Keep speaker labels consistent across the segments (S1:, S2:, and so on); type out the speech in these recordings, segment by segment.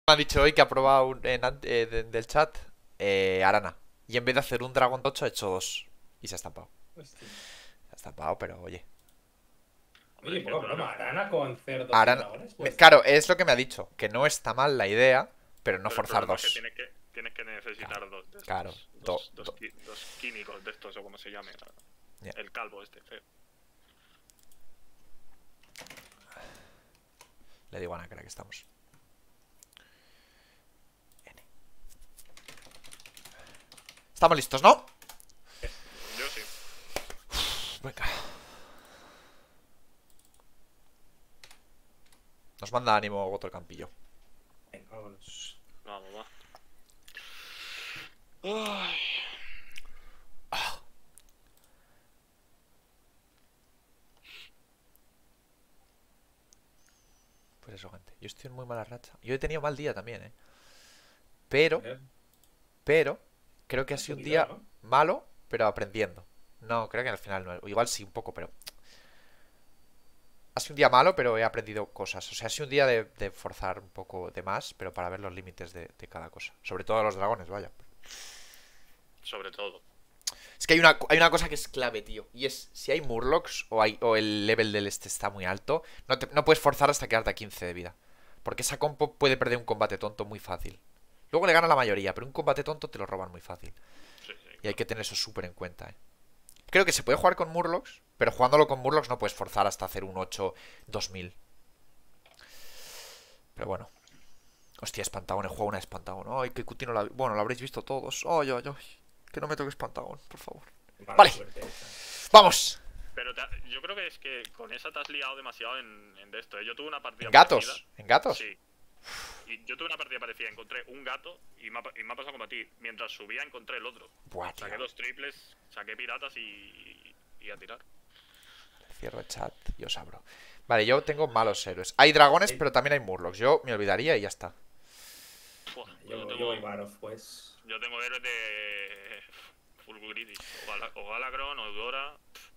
S1: Me han dicho hoy que ha probado del chat Arana. Y en vez de hacer un dragón 8 ha hecho dos. Y se ha estampado.
S2: Hostia.
S1: Se ha estampado, pero oye.
S3: Hombre,
S2: Oye,
S3: es que
S2: poca broma. Arana con cerdos y
S1: Arana.
S2: dragones, pues.
S1: Claro, es lo que me ha dicho. Que no está mal la idea, pero no
S3: pero el
S1: forzar
S3: problema es que
S1: dos.
S3: tienes que necesitar dos de estos.
S1: Claro,
S3: Dos químicos de estos, o como se llame.
S1: Yeah.
S3: El calvo este, feo.
S1: Le digo a Nakra que estamos. Estamos listos, ¿no?
S3: Yo sí.
S1: Venga. Nos manda ánimo otro campillo.
S2: Venga, vámonos.
S3: Vamos, va. Ay.
S1: Pues eso, gente. Yo estoy en muy mala racha. Yo he tenido mal día también, ¿eh? Pero, creo que ha sido un día
S2: ¿no?
S1: malo, pero aprendiendo. No, creo que al final no. Igual sí, un poco, pero. Ha sido un día malo, pero he aprendido cosas. O sea, ha sido un día de forzar un poco de más, pero para ver los límites de cada cosa. Sobre todo los dragones, vaya.
S3: Sobre todo.
S1: Es que hay una cosa que es clave, tío. Y es, si hay Murlocs o el level del este está muy alto, no puedes forzar hasta quedarte a 15 de vida. Porque esa compo puede perder un combate tonto muy fácil. Luego le gana la mayoría, pero un combate tonto te lo roban muy fácil.
S3: Sí, sí,
S1: Y hay que tener eso súper en cuenta, ¿eh? Creo que se puede jugar con Murlocs, pero jugándolo con Murlocs no puedes forzar hasta hacer un 8-2000. Pero bueno. Hostia, Espantagon, he jugado una Espantagon. Ay, que Cuti no la... Bueno, la habréis visto todos. Ay, ay, ay. Que no me toque Espantagon, por favor.
S2: Mala
S1: Vale.
S2: suerte esa.
S1: ¡Vamos!
S3: Pero yo creo que es que con esa te has liado demasiado en de esto, ¿eh? Yo tuve una partida
S1: ¿En gatos?
S3: parecida.
S1: ¿En gatos?
S3: Sí. Y yo tuve una partida parecida. Encontré un gato y me ha pasado como a ti. Mientras subía encontré el otro.
S1: Buah, tío.
S3: Saqué dos triples, saqué piratas y a tirar.
S1: Cierro el chat y os abro. Vale, yo tengo malos héroes. Hay dragones, pero también hay Murlocs. Yo me olvidaría y ya está.
S3: Buah,
S2: Yo voy Barof, pues.
S3: yo tengo héroes de Fulguritis. O Galagron, o Eudora.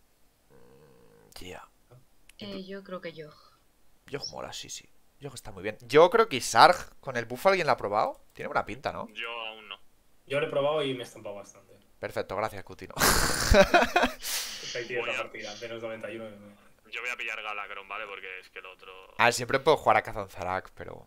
S1: Yeah.
S4: Yo creo que yo.
S1: Yogg mola, sí, sí. Yogg está muy bien. Yo creo que Isarg con el buff alguien la ha probado. Tiene buena pinta, ¿no?
S3: Yo aún no.
S2: Yo lo he probado y me he estampado bastante.
S1: Perfecto, gracias, Cutino.
S2: Ahí tienes la partida, menos 91.
S3: Yo voy a pillar Galagron, ¿vale? Porque es que el otro...
S1: A ver, siempre puedo jugar a Kazanzarak, pero...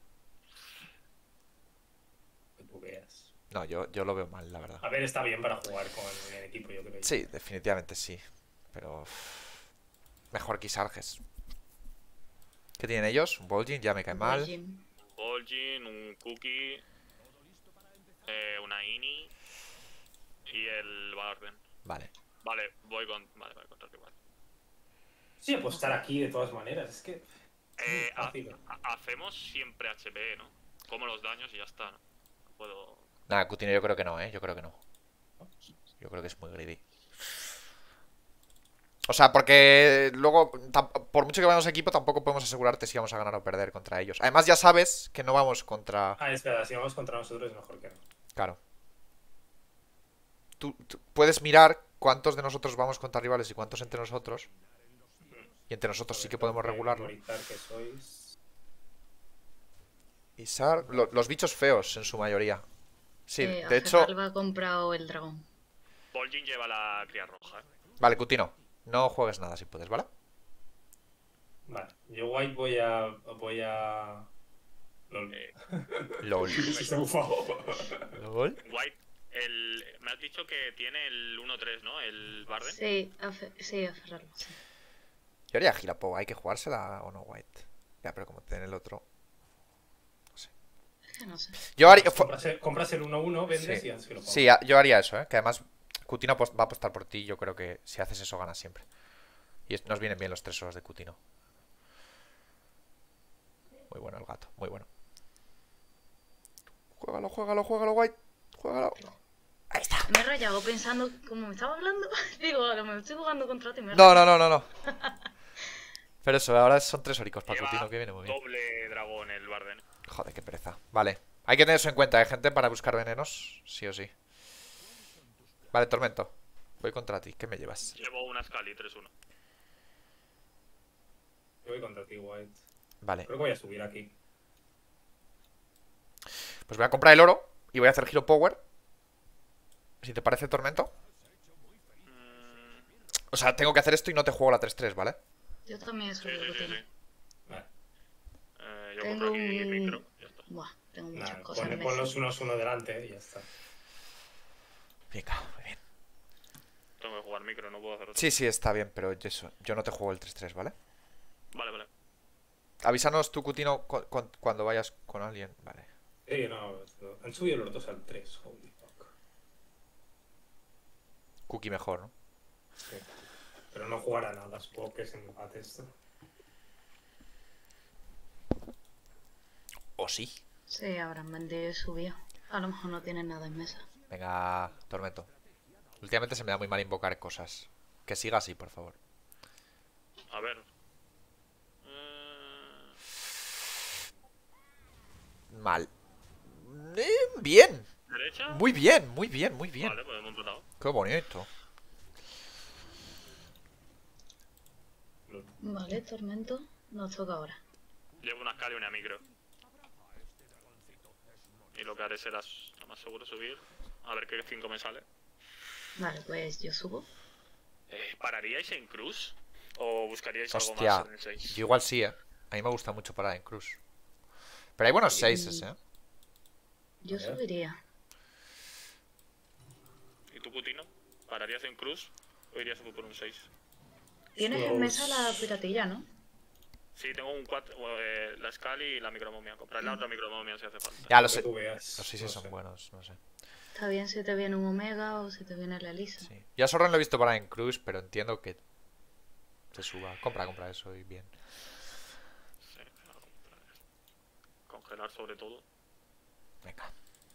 S2: Que tú veas.
S1: No, yo lo veo mal, la verdad.
S2: A ver, está bien para jugar con el equipo, yo creo.
S1: Sí, definitivamente sí. Pero... Mejor que Isarges. ¿Qué tienen ellos? Un Vol'jin, ya me cae mal.
S4: Vol'jin.
S3: Un Vol'jin, un Cookie, una Ini y el Barden.
S1: Vale.
S3: Vale, voy contra igual.
S2: Sí, apostar aquí de todas maneras, es que. Fácil.
S3: Hacemos siempre HP, ¿no? Como los daños y ya está, ¿no? No puedo...
S1: Nada, Cutino yo creo que no, ¿eh? Yo creo que no. Yo creo que es muy greedy. O sea, porque luego, por mucho que vayamos equipo, tampoco podemos asegurarte si vamos a ganar o perder contra ellos. Además, ya sabes que no vamos contra...
S2: Ah, espera, si vamos contra nosotros es mejor que no.
S1: Claro. Tú puedes mirar cuántos de nosotros vamos contra rivales y cuántos entre nosotros. Y entre nosotros sí que podemos regularlo.
S2: Que sois.
S1: Isar, los bichos feos en su mayoría. Sí,
S4: A
S1: de hecho...
S4: Geralba ha comprado el dragón.
S3: Vol'jin lleva la cría roja, ¿eh?
S1: Vale, Cutino, no juegues nada si puedes, ¿vale?
S2: Vale, yo White voy a. LOL.
S1: LOL.
S2: Sí, se ha bufado.
S1: LOL.
S3: White, me has dicho que tiene el 1-3, ¿no? El Barden.
S4: Sí, a Ferrarlo. Sí.
S1: Yo haría Girapo, ¿hay que jugársela o no, White? Ya, pero como tiene el otro...
S4: Es que no sé.
S1: Yo haría...
S2: Compras el 1-1, vendes
S1: Sí,
S2: y antes que lo pagas.
S1: sí, yo haría eso, ¿eh? Que además Cutino va a apostar por ti. Yo creo que si haces eso ganas siempre. Y nos vienen bien los 3 solos de Cutino. Muy bueno el gato, muy bueno. Juégalo, juégalo, juégalo, White. Juégalo. Ahí está.
S4: Me he rayado pensando, como me estaba hablando, digo, a lo mejor estoy jugando contra ti.
S1: No. Pero eso, ahora son 3 oricos para
S3: Lleva
S1: Cutino, que viene muy bien.
S3: doble dragón el Barden.
S1: Joder, qué pereza. Vale. Hay que tener eso en cuenta, gente, para buscar venenos. Sí o sí. Vale, Tormento. Voy contra ti. ¿Qué me llevas?
S3: Llevo una Scali 3-1.
S2: Yo voy contra ti, White.
S1: Vale.
S2: Creo que voy a subir aquí.
S1: Pues voy a comprar el oro y voy a hacer Hero Power. Si te parece, Tormento. O sea, tengo que hacer esto y no te juego la 3-3, ¿vale?
S4: Yo también he
S3: Sí,
S4: subido
S3: sí, sí,
S4: Cutino.
S3: sí.
S2: Vale.
S3: Yo
S4: Tengo
S3: compro aquí micro.
S4: un...
S3: Ya está.
S4: Buah, tengo muchas
S2: Nada,
S4: cosas en
S2: pon
S4: mesa.
S2: los unos uno delante y ya está.
S1: Venga, muy bien.
S3: Tengo que jugar micro, no puedo hacer otro.
S1: Sí, sí, está bien, pero yo no te juego el 3-3, ¿vale?
S3: Vale, vale.
S1: Avísanos tú, Cutino, cuando vayas con alguien. Vale.
S2: Sí, no, han subido los dos al 3. Holy fuck.
S1: Cookie mejor, ¿no?
S2: Sí. Pero no jugará nada, supongo que es empate esto.
S1: ¿O sí?
S4: Sí, habrán vendido y subido. A lo mejor no tienen nada en mesa.
S1: Venga, Tormento. Últimamente se me da muy mal invocar cosas. Que siga así, por favor.
S3: A ver.
S1: Mal. Bien.
S3: ¿Derecha?
S1: Muy bien, muy bien, muy bien.
S3: Vale, pues hemos empatado.
S1: Qué bonito.
S4: Vale, Tormento. Nos toca ahora.
S3: Llevo una escala y una micro. Y lo que haré será lo más seguro subir. A ver qué 5 me sale.
S4: Vale, pues yo subo.
S3: ¿Pararíais en cruz? ¿O buscaríais
S1: Hostia,
S3: algo más en el 6?
S1: yo igual sí, ¿eh? A mí me gusta mucho parar en cruz. Pero hay buenos 6, ¿eh?
S4: Yo
S2: A ver.
S4: subiría.
S3: ¿Y tú, Cutino? ¿Pararías en cruz? ¿O irías por un 6?
S4: Tienes en mesa la piratilla, ¿no?
S3: Sí, tengo un 4, la Scali y la micromomia. Comprar la otra micromomia si hace falta.
S1: Ya,
S2: Lo
S1: los
S2: que tú veas.
S1: Los 6
S2: no
S1: son
S2: sé.
S1: buenos, no sé.
S4: Está bien si te viene un Omega o si te viene la Elisa.
S1: Sí. Yo a Sorren lo he visto parar en cruz, pero entiendo que se suba. Compra eso y bien.
S3: Sí, congelar sobre todo.
S1: Venga.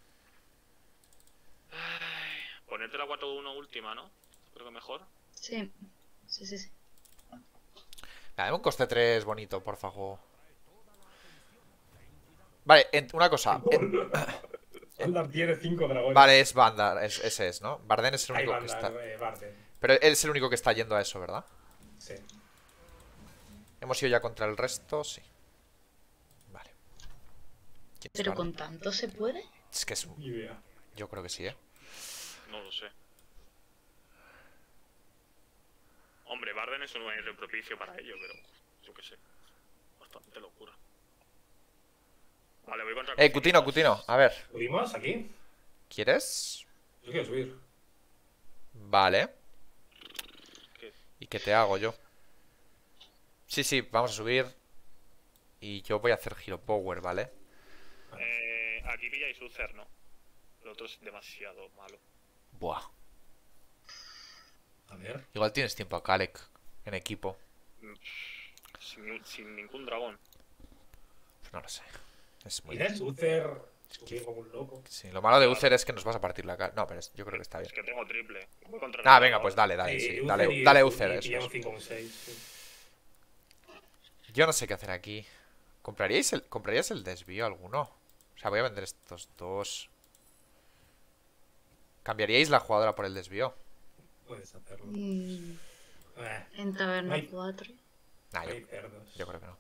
S3: Ponerte la 4-1 última, ¿no? Creo que mejor.
S4: Sí, sí, sí, sí.
S1: Dame un coste 3 bonito, por favor. Vale, una cosa.
S2: Vandar tiene 5 dragones.
S1: Vale, es Vandar, ese es, ¿no? Barden es el
S2: Hay
S1: único que
S2: Vandar,
S1: está.
S2: Barden.
S1: Pero él es el único que está yendo a eso, ¿verdad?
S2: Sí.
S1: Hemos ido ya contra el resto, sí. Vale. ¿Quién es
S4: Pero
S1: Barden?
S4: con tanto se puede.
S1: Es que es.
S2: Ni idea.
S1: Yo creo que sí, ¿eh?
S3: No lo sé. Hombre, Barden es un AR propicio para ello, pero yo qué sé. Bastante locura. Vale, voy contra
S1: Cutino, a ver.
S2: ¿Subimos aquí?
S1: ¿Quieres?
S2: Yo quiero subir.
S1: Vale.
S3: ¿Qué?
S1: ¿Y qué te hago yo? Sí, vamos a subir. Y yo voy a hacer Hero Power, ¿vale?
S3: Aquí pilláis Uther, ¿no? Lo otro es demasiado malo.
S1: Buah.
S2: A ver.
S1: Igual tienes tiempo a Kalek en equipo.
S3: Sin ningún dragón.
S1: Pues no lo sé. Es muy
S2: ¿Tienes Uther? Subir como un loco.
S1: Sí, lo malo de Uther es que nos vas a partir la cara. No, pero yo creo que está bien.
S3: Es que tengo triple. Voy contra
S1: Ah,
S3: el
S1: venga,
S3: dragón.
S1: pues dale, sí.
S2: Uther
S1: Dale Uther,
S2: y
S1: eso
S2: pillamos
S1: es.
S2: 5 con 6.
S1: Yo no sé qué hacer aquí. ¿Compraríais el desvío alguno? O sea, voy a vender estos dos. ¿Cambiaríais la jugadora por el desvío?
S2: Puedes hacerlo.
S4: En taberna
S2: Ay.
S4: 4.
S1: Nah,
S2: Hay cerdos.
S1: yo creo que no.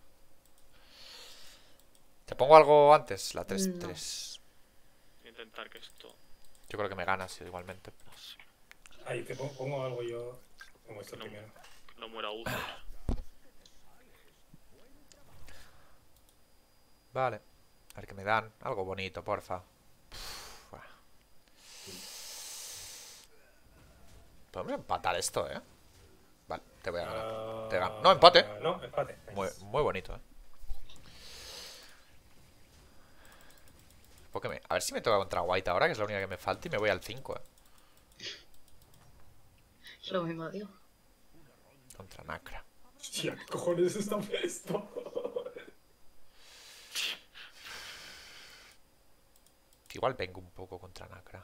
S1: ¿Te pongo algo antes? La 3-3.
S3: Voy a intentar que esto...
S1: Yo creo que me ganas igualmente.
S2: Ahí te pongo algo yo. Pongo esto
S3: No.
S2: primero.
S3: No muera Uther.
S1: Vale. A ver qué me dan. Algo bonito, porfa. Buah. Podemos empatar esto, ¿eh? Vale, te voy a ganar. Te gano. No, empate.
S2: No, empate.
S1: Muy bonito, ¿eh? A ver si me toca contra White ahora, que es la única que me falta, y me voy al 5, ¿eh?
S4: Lo mismo digo.
S1: Contra Nacra.
S2: Hostia, ¿qué cojones está esto?
S1: Igual vengo un poco contra Nacra.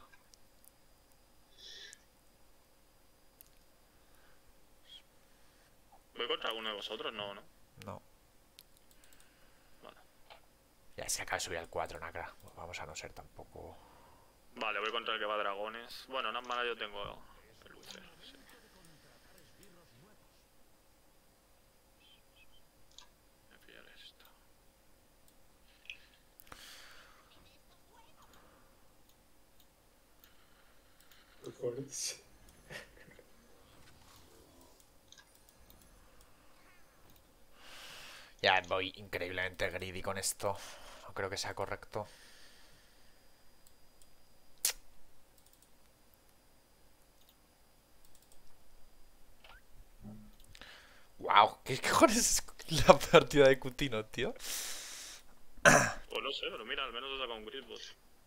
S3: ¿Voy contra alguno de vosotros? No, ¿no?
S1: No.
S3: Vale.
S1: Ya se acaba de subir al 4, Nacra. Vamos a no ser tampoco.
S3: Vale, voy contra el que va a dragones. Bueno, unas malas yo tengo el Uther, sí. Voy a pillar esto.
S2: mejores.
S1: Ya voy increíblemente greedy con esto. No creo que sea correcto. Wow, ¿qué cojones es la partida de Cutino, tío?
S3: Pues no sé, pero mira, al menos he sacado un Grisbot.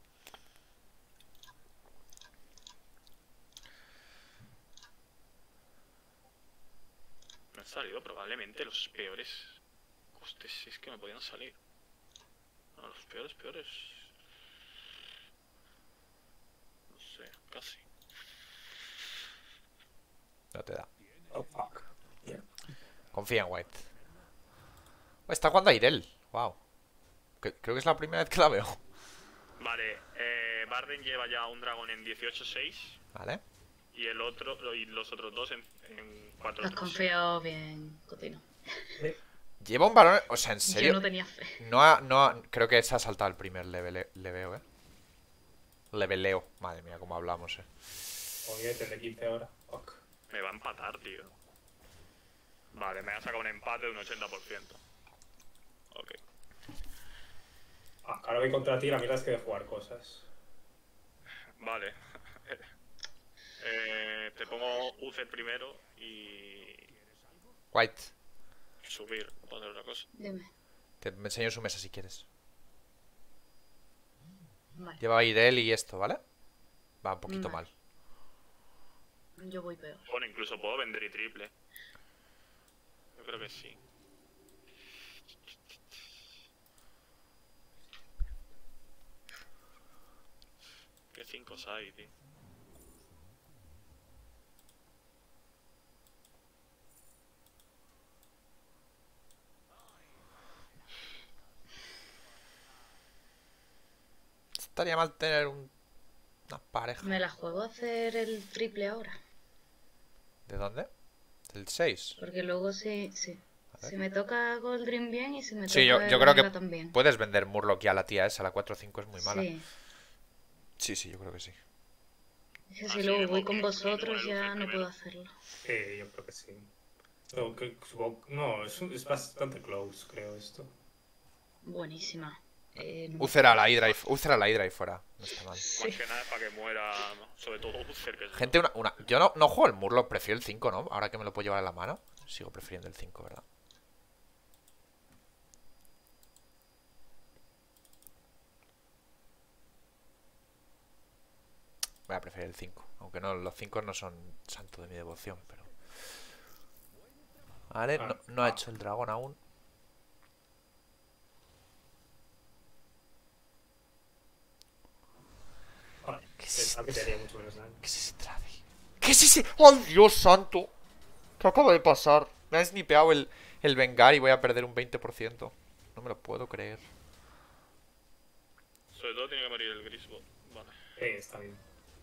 S3: Me han salido probablemente los peores costes, si es que me podían salir. No, los peores. No sé, casi.
S1: No te da.
S2: Oh, fuck. Yeah.
S1: Confía en White. Oh, está jugando a Irel. Wow. Creo que es la primera vez que la veo.
S3: Vale, Barden lleva ya un dragón en 18-6
S1: Vale.
S3: y el otro y los otros dos en
S4: Has
S3: 4-3.
S4: confiado bien, Cotino.
S1: Lleva un varón. O sea, en
S4: Yo
S1: serio.
S4: no tenía fe.
S1: Creo que se ha saltado el primer leveo, Leveleo. Madre mía, cómo hablamos,
S2: Oye, tendré 15 ahora. Fuck.
S3: Me va a empatar, tío. Vale, me ha sacado un empate de un 80%. Ok.
S2: Ah, ahora voy contra ti, la mierda es que de jugar cosas.
S3: Vale. Te pongo Uther primero y
S1: White,
S3: subir o hacer otra cosa.
S4: Dime.
S1: me enseño su mesa si quieres.
S4: Vale.
S1: Lleva Irel y esto, ¿vale? Va un poquito
S4: Vale.
S1: mal.
S4: Yo voy peor.
S3: Bueno, incluso puedo vender y triple. Yo creo que sí. ¿Qué 5 hay, tío?
S1: Estaría mal tener una pareja.
S4: Me la juego a hacer el triple ahora.
S1: ¿De dónde? ¿Del 6?
S4: Porque luego sí.
S1: A ver.
S4: Si me toca Goldrim bien y si me toca
S1: Sí, yo
S4: el
S1: creo que
S4: Omega también.
S1: puedes vender Murloc ya a la tía esa, la 4-5 es muy mala.
S4: Sí.
S1: Sí, yo creo que sí.
S4: Es que
S3: Ah,
S4: si
S3: sí,
S4: luego
S3: yo
S4: voy
S3: creo
S4: con
S3: que
S4: vosotros
S3: el
S4: ya
S3: Uther
S4: no
S3: primero.
S4: puedo hacerlo.
S2: Yo creo que sí. No, es bastante close, creo, esto.
S4: Buenísima. No me
S1: Uther a la
S4: jodas.
S1: Hydra y fuera. No está mal.
S3: Más que nada para que muera, sobre todo Uther, que es
S1: Gente, yo no juego el Murloc, prefiero el 5, ¿no? Ahora que me lo puedo llevar en la mano, sigo prefiriendo el 5, ¿verdad? Voy a preferir el 5. Aunque no, los 5 no son santo de mi devoción, pero... Vale, no ha hecho el dragón aún.
S2: Vale, pensaba que te haría mucho menos daño.
S1: ¿Qué es ese trade? ¿Qué es ese? ¡Ay, Dios santo! ¿Qué acaba de pasar? Me ha snipeado el Vengar y voy a perder un 20%. No me lo puedo creer.
S3: Sobre todo tiene que morir el Grisbot. Vale.
S2: Está bien.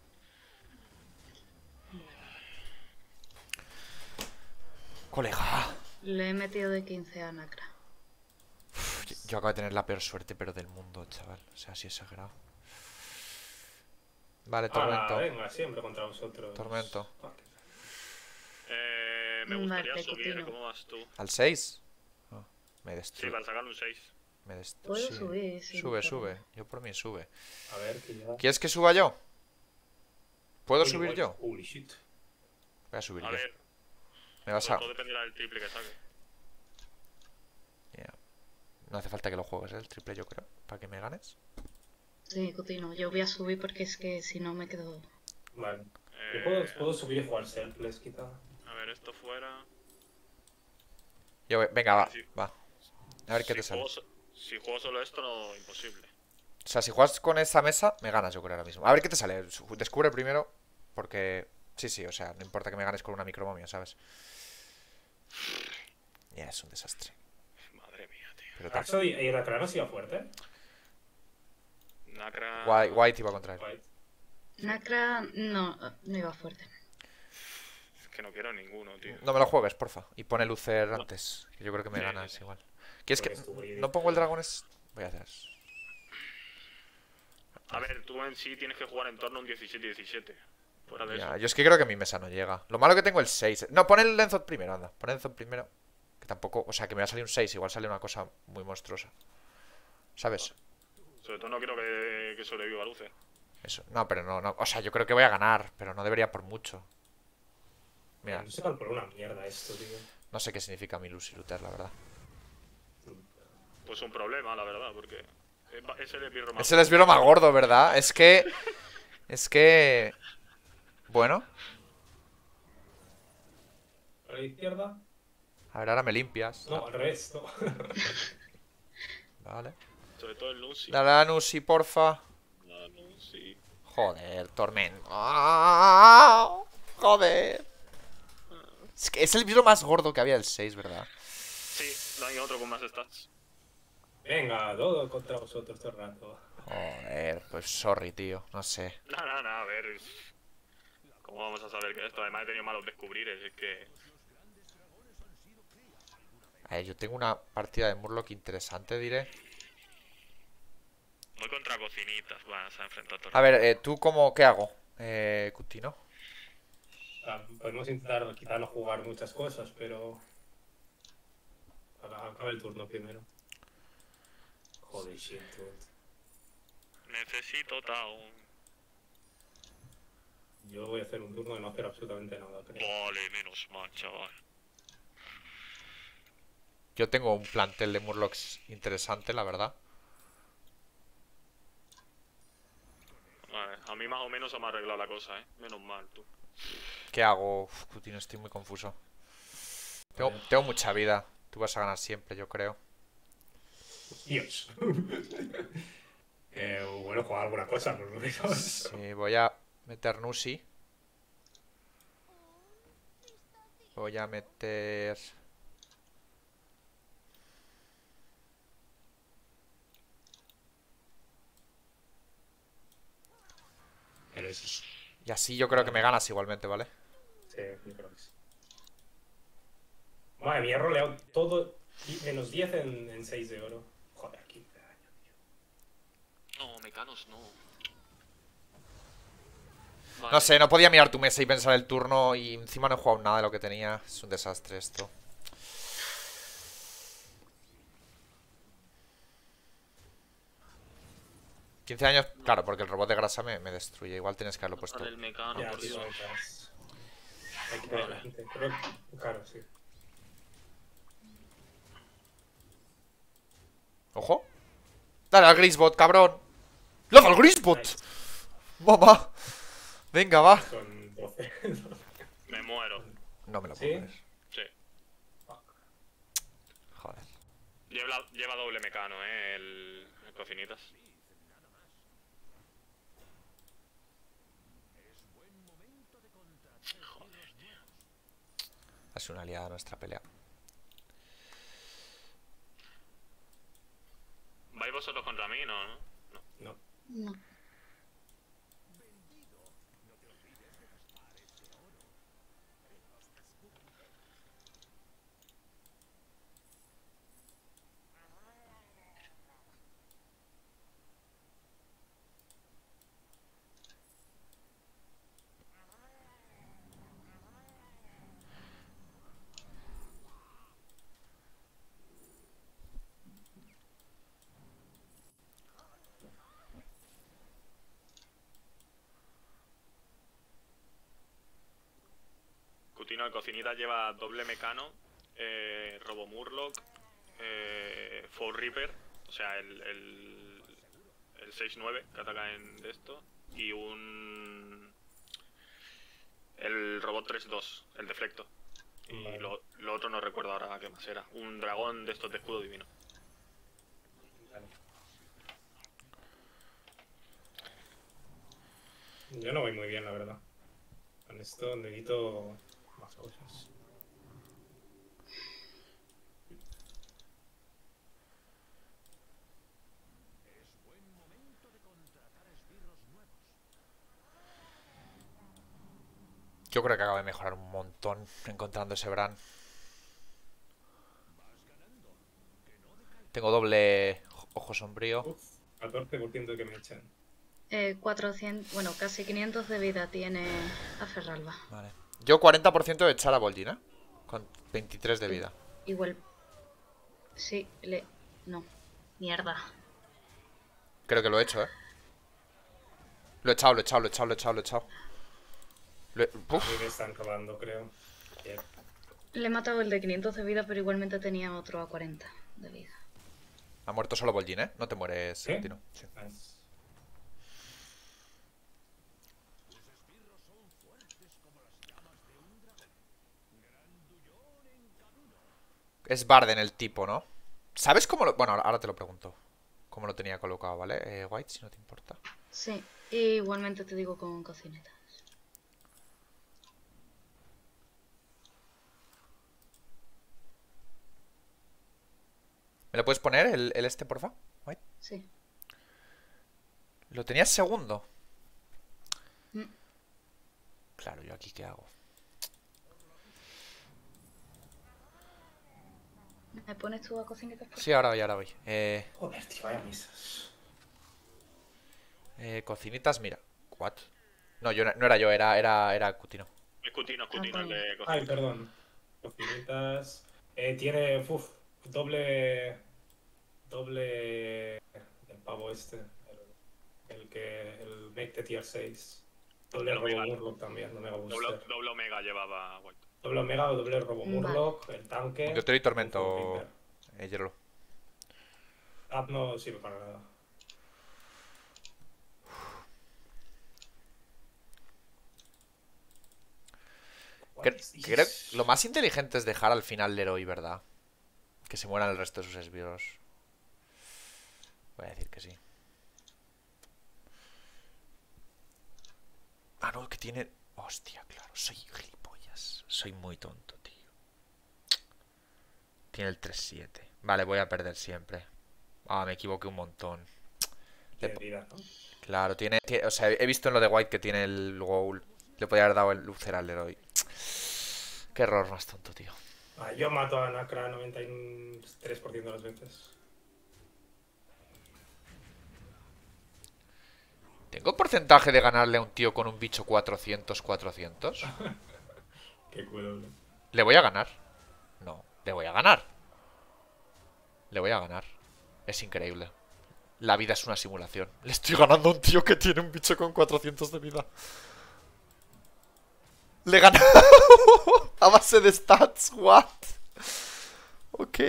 S1: Colega.
S4: Le he metido de 15 a Nacra.
S1: Yo acabo de tener la peor suerte, pero del mundo, chaval. O sea, así exagerado. Vale, Tormento.
S2: Venga, siempre contra vosotros.
S1: Tormento.
S2: Fuck.
S3: Me gustaría
S4: Vale,
S3: subir,
S4: Cotino.
S3: ¿cómo vas tú?
S1: ¿Al 6? Me
S3: Sí,
S1: destruye.
S3: para sacarle un 6.
S4: Puedo subir, sí,
S1: Sube,
S4: por
S1: sube.
S4: favor.
S1: Yo por mí sube.
S2: A ver, que ya.
S1: ¿Quieres que suba yo? ¿Puedo
S2: Oye,
S1: subir
S2: guay.
S1: yo?
S2: Holy shit.
S1: Voy a subir
S3: A
S1: yo.
S3: ver,
S1: Me vas
S3: sobre
S1: a...
S3: todo dependerá del triple que saque.
S1: Yeah. No hace falta que lo juegues, ¿eh? El triple yo creo. Para que me ganes.
S4: Sí, Cotino. Yo voy a subir porque es que si no me quedo...
S2: Vale.
S3: Eh,
S2: Yo puedo subir y jugar selfless, quizá.
S3: A ver, esto fuera.
S1: Venga, va.
S3: Sí.
S1: Va. A ver qué te sale.
S3: Si juego solo esto, no, imposible.
S1: O sea, si juegas con esa mesa, me ganas yo creo ahora mismo. A ver qué te sale. Descubre primero. Porque... Sí, o sea, no importa que me ganes con una micromomia, ¿sabes? Ya, es un desastre.
S3: Madre mía, tío.
S1: Pero tal.
S2: Axo y Rakrano sido fuerte.
S3: Nacra.
S1: White iba contra él.
S2: Right.
S4: Nacra no iba fuerte.
S3: Es que no quiero ninguno, tío.
S1: No me lo juegues, porfa. Y pone Lucer antes. Que yo creo que me
S3: Sí,
S1: ganas
S3: sí.
S1: igual. ¿Quieres que
S2: Pues tú, Brady.
S1: no pongo el dragones? Voy a hacer eso.
S3: A ver, tú en sí tienes que jugar en torno a un 17-17. Fuera de
S1: Ya,
S3: eso.
S1: yo es que creo que mi mesa no llega. Lo malo que tengo el 6. No, pon el Lenzot primero, anda. Pon el Lenzot primero. Que tampoco, o sea, que me va a salir un 6. Igual sale una cosa muy monstruosa. ¿Sabes?
S3: Sobre todo no quiero que sobreviva Luce.
S1: Eso. No, pero no. O sea, yo creo que voy a ganar, pero no debería por mucho. Mira,
S2: No se calculó una mierda esto, tío.
S1: no sé qué significa mi Lucy Luther, la verdad.
S3: Pues un problema, la verdad, porque es el esbirro más.
S1: Es el esbirro más gordo, ¿verdad? Es que... Es que... Bueno.
S2: A la izquierda.
S1: A ver, ahora me limpias.
S2: No, al revés, no.
S1: Vale.
S3: Sobre todo el Lucy.
S1: Dale a Nusi, porfa.
S3: La Lucy.
S1: Joder, Tormento. ¡Ah! Joder. Es que es el esbirro más gordo que había el 6, ¿verdad?
S3: Sí, no hay otro con más stats.
S2: Venga, todo contra vosotros todo el rato.
S1: Joder, pues sorry, tío. No sé.
S3: No, a ver. ¿Cómo vamos a saber que esto? Además he tenido malos descubrires, es que.
S1: A ver, yo tengo una partida de Murloc interesante, diré.
S3: Voy contra cocinitas, vas a enfrentar
S1: A ver, ¿tú cómo... ¿Qué hago? Cutino.
S2: Podemos intentar quizá no jugar muchas cosas, pero... Acaba el turno primero. Joder, shit, dude.
S3: Necesito Town.
S2: Yo voy a hacer un turno de no hacer absolutamente nada, creo.
S3: Vale, menos mal, chaval.
S1: Yo tengo un plantel de Murlocs interesante, la verdad.
S3: Vale, a mí más o menos se me ha arreglado la cosa, Menos mal, tú.
S1: ¿Qué hago? Uf, Cutino, estoy muy confuso. Tengo mucha vida. Tú vas a ganar siempre, yo creo.
S2: Dios. Bueno, jugar alguna cosa, por lo menos.
S1: Sí, voy a meter Nusi. Voy a meter...
S2: Pero eso
S1: Y así yo creo que me ganas igualmente, ¿vale?
S2: sí, yo creo que sí. Madre mía, he roleado todo menos 10 en 6 de oro. Joder, 15 años.
S3: No, mecanos no.
S1: No sé, no podía mirar tu mesa y pensar el turno y encima no he jugado nada de lo que tenía. Es un desastre esto. ¿15 años? Claro, porque el robot de grasa me destruye. Igual tienes que haberlo puesto.
S3: Sale el mecano,
S2: Ya,
S3: por
S2: tío,
S3: Dios.
S2: hay que ver la gente. Pero, claro, sí.
S1: ¡Ojo! ¡Dale al Grisbot, cabrón! ¡Le al Grisbot!
S2: Nice.
S1: ¡Mamá! Venga, va.
S2: Son 12.
S3: Me muero.
S1: No me lo
S2: ¿Sí?
S1: puedo creer.
S3: Sí.
S1: Joder.
S3: Lleva doble mecano, el cocinitas. Joder, tío.
S1: Ha sido una aliada nuestra pelea.
S3: ¿Vais vosotros contra mí? No, ¿no?
S2: No.
S4: No.
S3: Cutino, el cocinita lleva doble mecano, Robo Murloc, Fall Reaper, o sea, el 6-9 que ataca en de esto, y el robot 3-2, el deflecto. Y
S2: Vale.
S3: lo otro no recuerdo ahora qué más era. Un dragón de estos de escudo divino.
S2: Vale. Yo no voy muy bien, la verdad. Con esto necesito más cosas.
S1: Yo creo que acaba de mejorar un montón encontrando ese Bran. Tengo doble ojo sombrío.
S2: Uf, 14% que me echan.
S4: 400, bueno, casi 500 de vida tiene a Ferralba.
S1: Vale. Yo 40% de echar a Vol'jin, ¿eh? Con 23 de vida.
S4: Igual. Sí, no. Mierda.
S1: Creo que lo he hecho, ¿eh? Lo he echado, lo he echado, lo he echado, lo he echado, lo he echado.
S2: A mí me están robando, creo. Bien.
S4: Le he matado el de 500 de vida, pero igualmente tenía otro a 40 de vida.
S1: Ha muerto solo Vol'jin, ¿eh? No te mueres,
S2: ¿Sí?
S1: Contino. Sí.
S2: Nice.
S1: Es Barden el tipo, ¿no? ¿Sabes cómo lo...? Bueno, ahora te lo pregunto. Cómo lo tenía colocado, ¿vale? White, si no te importa.
S4: Sí, y igualmente te digo con cocinetas.
S1: ¿Me lo puedes poner el este, porfa? White.
S4: Sí.
S1: Lo tenías segundo.
S4: Mm.
S1: Claro, ¿yo aquí qué hago?
S4: ¿Me pones tú a cocinetas, por
S1: Sí, ahora voy.
S2: Joder, tío, vaya misas.
S1: Cocinitas, mira. ¿What? No, no era yo, era Cutino.
S3: Es Cutino, el
S4: coño.
S3: de
S2: Ay,
S3: cocina.
S2: perdón. Cocinitas. Tiene. Uf, doble. Doble. El pavo este. El make de tier 6. Doble
S3: El
S2: robo
S3: Omega.
S2: Murloc también, no mega booster.
S3: Doble Omega llevaba White.
S2: Doble Omega o doble robo
S4: Vale.
S2: Murloc, el tanque.
S1: Yo te doy
S2: un
S1: tormento,
S2: Full Reaper.
S1: Yerlo.
S2: App no sirve para nada.
S1: Creo que lo más inteligente es dejar al final Leroy, ¿verdad? Que se mueran el resto de sus esbirros. Voy a decir que sí. Ah, no, que tiene... Hostia, claro, soy gilipollas. Soy muy tonto, tío. Tiene el 3-7. Vale, voy a perder siempre. Ah, me equivoqué un montón.
S2: De vida, ¿no?
S1: Claro, o sea, he visto en lo de White que tiene el Goal. Le podría haber dado el Lucer al Leroy. Qué error más tonto, tío.
S2: Ah, yo mato a Nakra 93% de las veces.
S1: ¿Tengo porcentaje de ganarle a un tío con un bicho 400-400?
S2: Qué culo.
S1: ¿Le voy a ganar? No, le voy a ganar. Le voy a ganar. Es increíble. La vida es una simulación. Le estoy ganando a un tío que tiene un bicho con 400 de vida. Le he ganado a base de stats. What? Ok.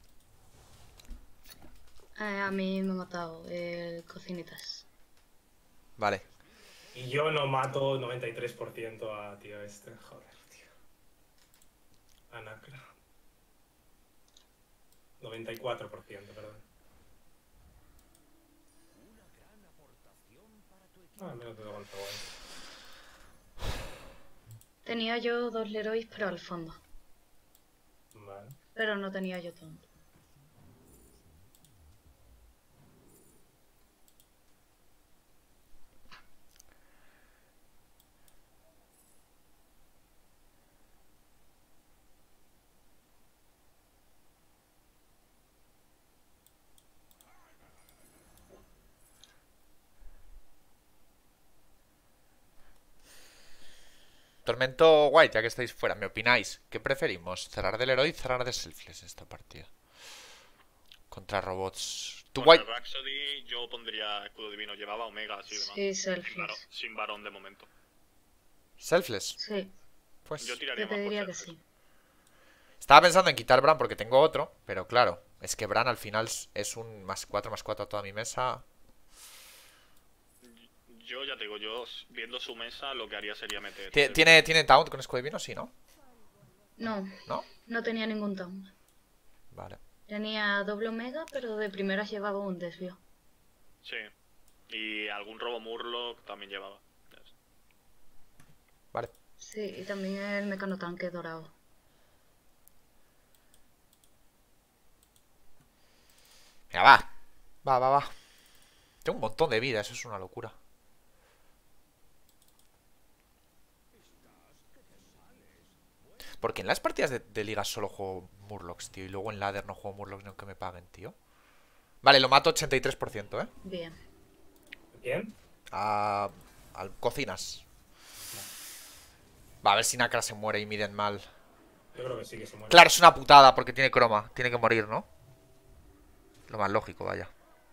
S4: A mí me ha matado el cocinitas.
S1: Vale.
S2: Y yo no mato 93% a tío este. Joder, tío. A Nakra. 94%, perdón. Ah, menos de aguanta guay.
S4: Tenía yo 2 Leroys, pero al fondo.
S2: Vale.
S4: Pero no tenía yo tonto.
S1: Tormento White, ya que estáis fuera, ¿me opináis? ¿Qué preferimos? ¿Cerrar del héroe y cerrar de Selfless esta partida? Contra robots. ¿Tú,
S3: Contra
S1: White?
S3: Rhapsody yo pondría escudo divino. Llevaba Omega así de más.
S4: Sí, selfless.
S3: Sin varón de momento.
S1: ¿Selfless?
S4: Sí,
S1: Pues...
S3: Yo tiraría
S4: yo te
S3: más por
S4: diría que
S3: Selfless.
S4: sí.
S1: Estaba pensando en quitar Bran porque tengo otro, pero claro, es que Bran al final es un +4/+4 a toda mi mesa.
S3: Yo ya te digo, yo viendo su mesa lo que haría sería meter.
S1: ¿Tiene taunt con escudo divino? Sí, ¿no?
S4: No,
S1: ¿No?
S4: no tenía ningún taunt.
S1: Vale.
S4: Tenía doble omega, pero de primeras llevaba un desvío.
S3: Sí. Y algún robo Murloc también llevaba.
S1: Vale.
S4: Sí, y también el mecano tanque dorado.
S1: Venga, va. Va. Tengo un montón de vida, eso es una locura. Porque en las partidas de liga solo juego Murlocs, tío. Y luego en ladder no juego Murlocs ni aunque me paguen, tío. Vale, lo mato 83%, ¿eh?
S4: Bien.
S2: ¿Quién?
S1: Al cocinas. Va a ver si Nakra se muere y miden mal.
S2: Yo creo que sí que se muere.
S1: Claro, es una putada porque tiene croma. Tiene que morir, ¿no? Lo más lógico, vaya.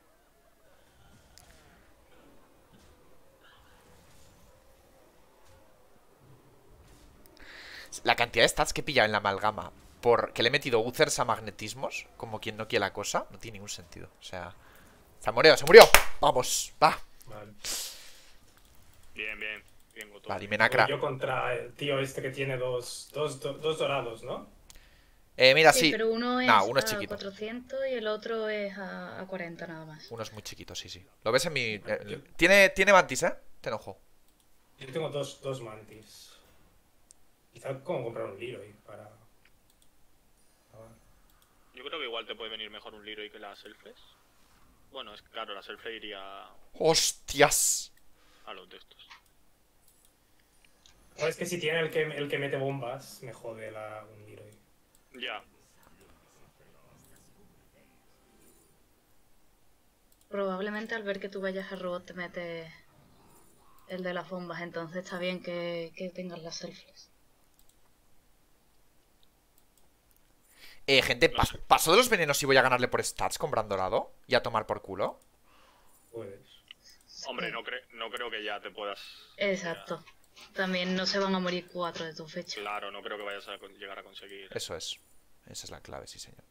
S1: La cantidad de stats que he pillado en la amalgama porque le he metido Uthers a magnetismos, como quien no quiere la cosa, no tiene ningún sentido. O sea, se murió, se murió. Vamos, va.
S2: Vale.
S3: Bien, bien. Bien, Goto.
S1: Va, dime Nakra.
S2: Yo contra el tío este que tiene dos dorados, ¿no?
S1: Mira, sí.
S4: pero uno es
S1: No, uno es
S4: a
S1: chiquito.
S4: 400 y el otro es a 40 nada más.
S1: Uno es muy chiquito, sí, sí. Lo ves en mi...
S2: Yo-
S1: Tiene mantis, ¿eh? Te enojo.
S2: Yo tengo dos mantis. Quizá como comprar un Leroy para...
S3: Yo creo que igual te puede venir mejor un Leroy que la Selfless. Bueno, es claro, la Selfless iría
S1: ¡Hostias!
S3: a los de estos.
S2: No, es que si tiene el que mete bombas, me jode un Leroy.
S3: Ya.
S4: Probablemente al ver que tú vayas a robot te mete el de las bombas, entonces está bien que tengas las selfies.
S1: Gente,
S3: No sé.
S1: ¿paso de los venenos y voy a ganarle por stats con Bran dorado? ¿Y a tomar por culo?
S2: Puedes.
S3: Hombre, no creo que ya te puedas...
S4: Exacto. También no se van a morir 4 de tu fecha.
S3: Claro, no creo que vayas a llegar a conseguir.
S1: Eso es. Esa es la clave, sí, señor.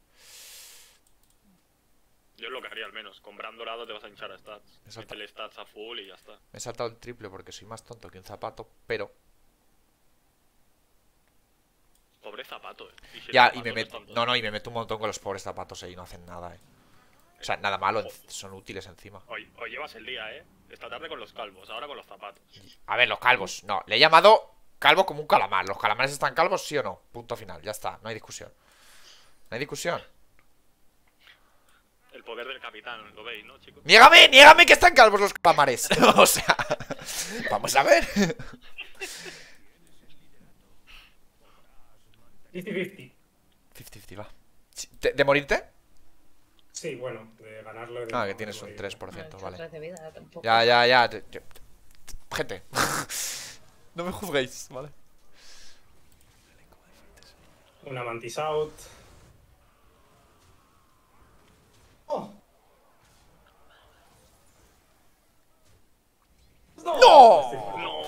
S3: Yo es lo que haría al menos. Con Bran dorado te vas a hinchar a stats.
S1: Exacto.
S3: Métele stats a full y ya está.
S1: Me he saltado el triple porque soy más tonto que un zapato, pero...
S3: Pobre zapato, Y si el
S1: Ya,
S3: zapato
S1: y me
S3: no es
S1: meto...
S3: tonto.
S1: No, y me meto un montón con los pobres zapatos y no hacen nada, O sea, nada malo, son útiles encima.
S3: Hoy llevas el día, Esta tarde con los calvos, ahora con los zapatos.
S1: A ver, los calvos, no. Le he llamado calvo como un calamar. ¿Los calamares están calvos, sí o no? Punto final, ya está, no hay discusión. No hay discusión.
S3: El poder del capitán, lo veis, ¿no, chicos?
S1: ¡Niégame que están calvos los calamares! O sea, vamos a ver.
S2: 50-50.
S1: 50-50, va. ¿De morirte?
S2: Sí, bueno, de ganarlo. y de
S1: Ah, que
S2: no
S1: tienes un
S2: morir.
S1: 3%, vale.
S4: 3 de vida tampoco.
S1: Ya. Gente. No me juzguéis, ¿vale?
S2: Una mantis out. ¡Oh!
S1: ¡No!
S3: ¡No!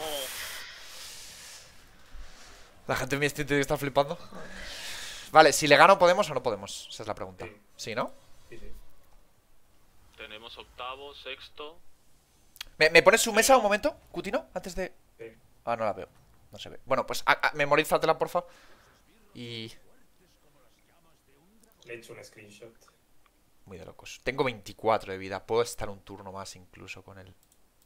S1: La gente en mi stream está flipando. Vale, si le gano, ¿podemos o no podemos? Esa es la pregunta.
S2: Sí.
S1: ¿Sí, no?
S2: Sí.
S3: Tenemos octavo, sexto.
S1: ¿Me pones su mesa un momento, Cutino? Antes de...
S2: Sí.
S1: Ah, no la veo. No se ve. Bueno, pues memorízatela, porfa. Y...
S2: Le he hecho un screenshot.
S1: Muy de locos. Tengo 24 de vida. Puedo estar un turno más incluso con él.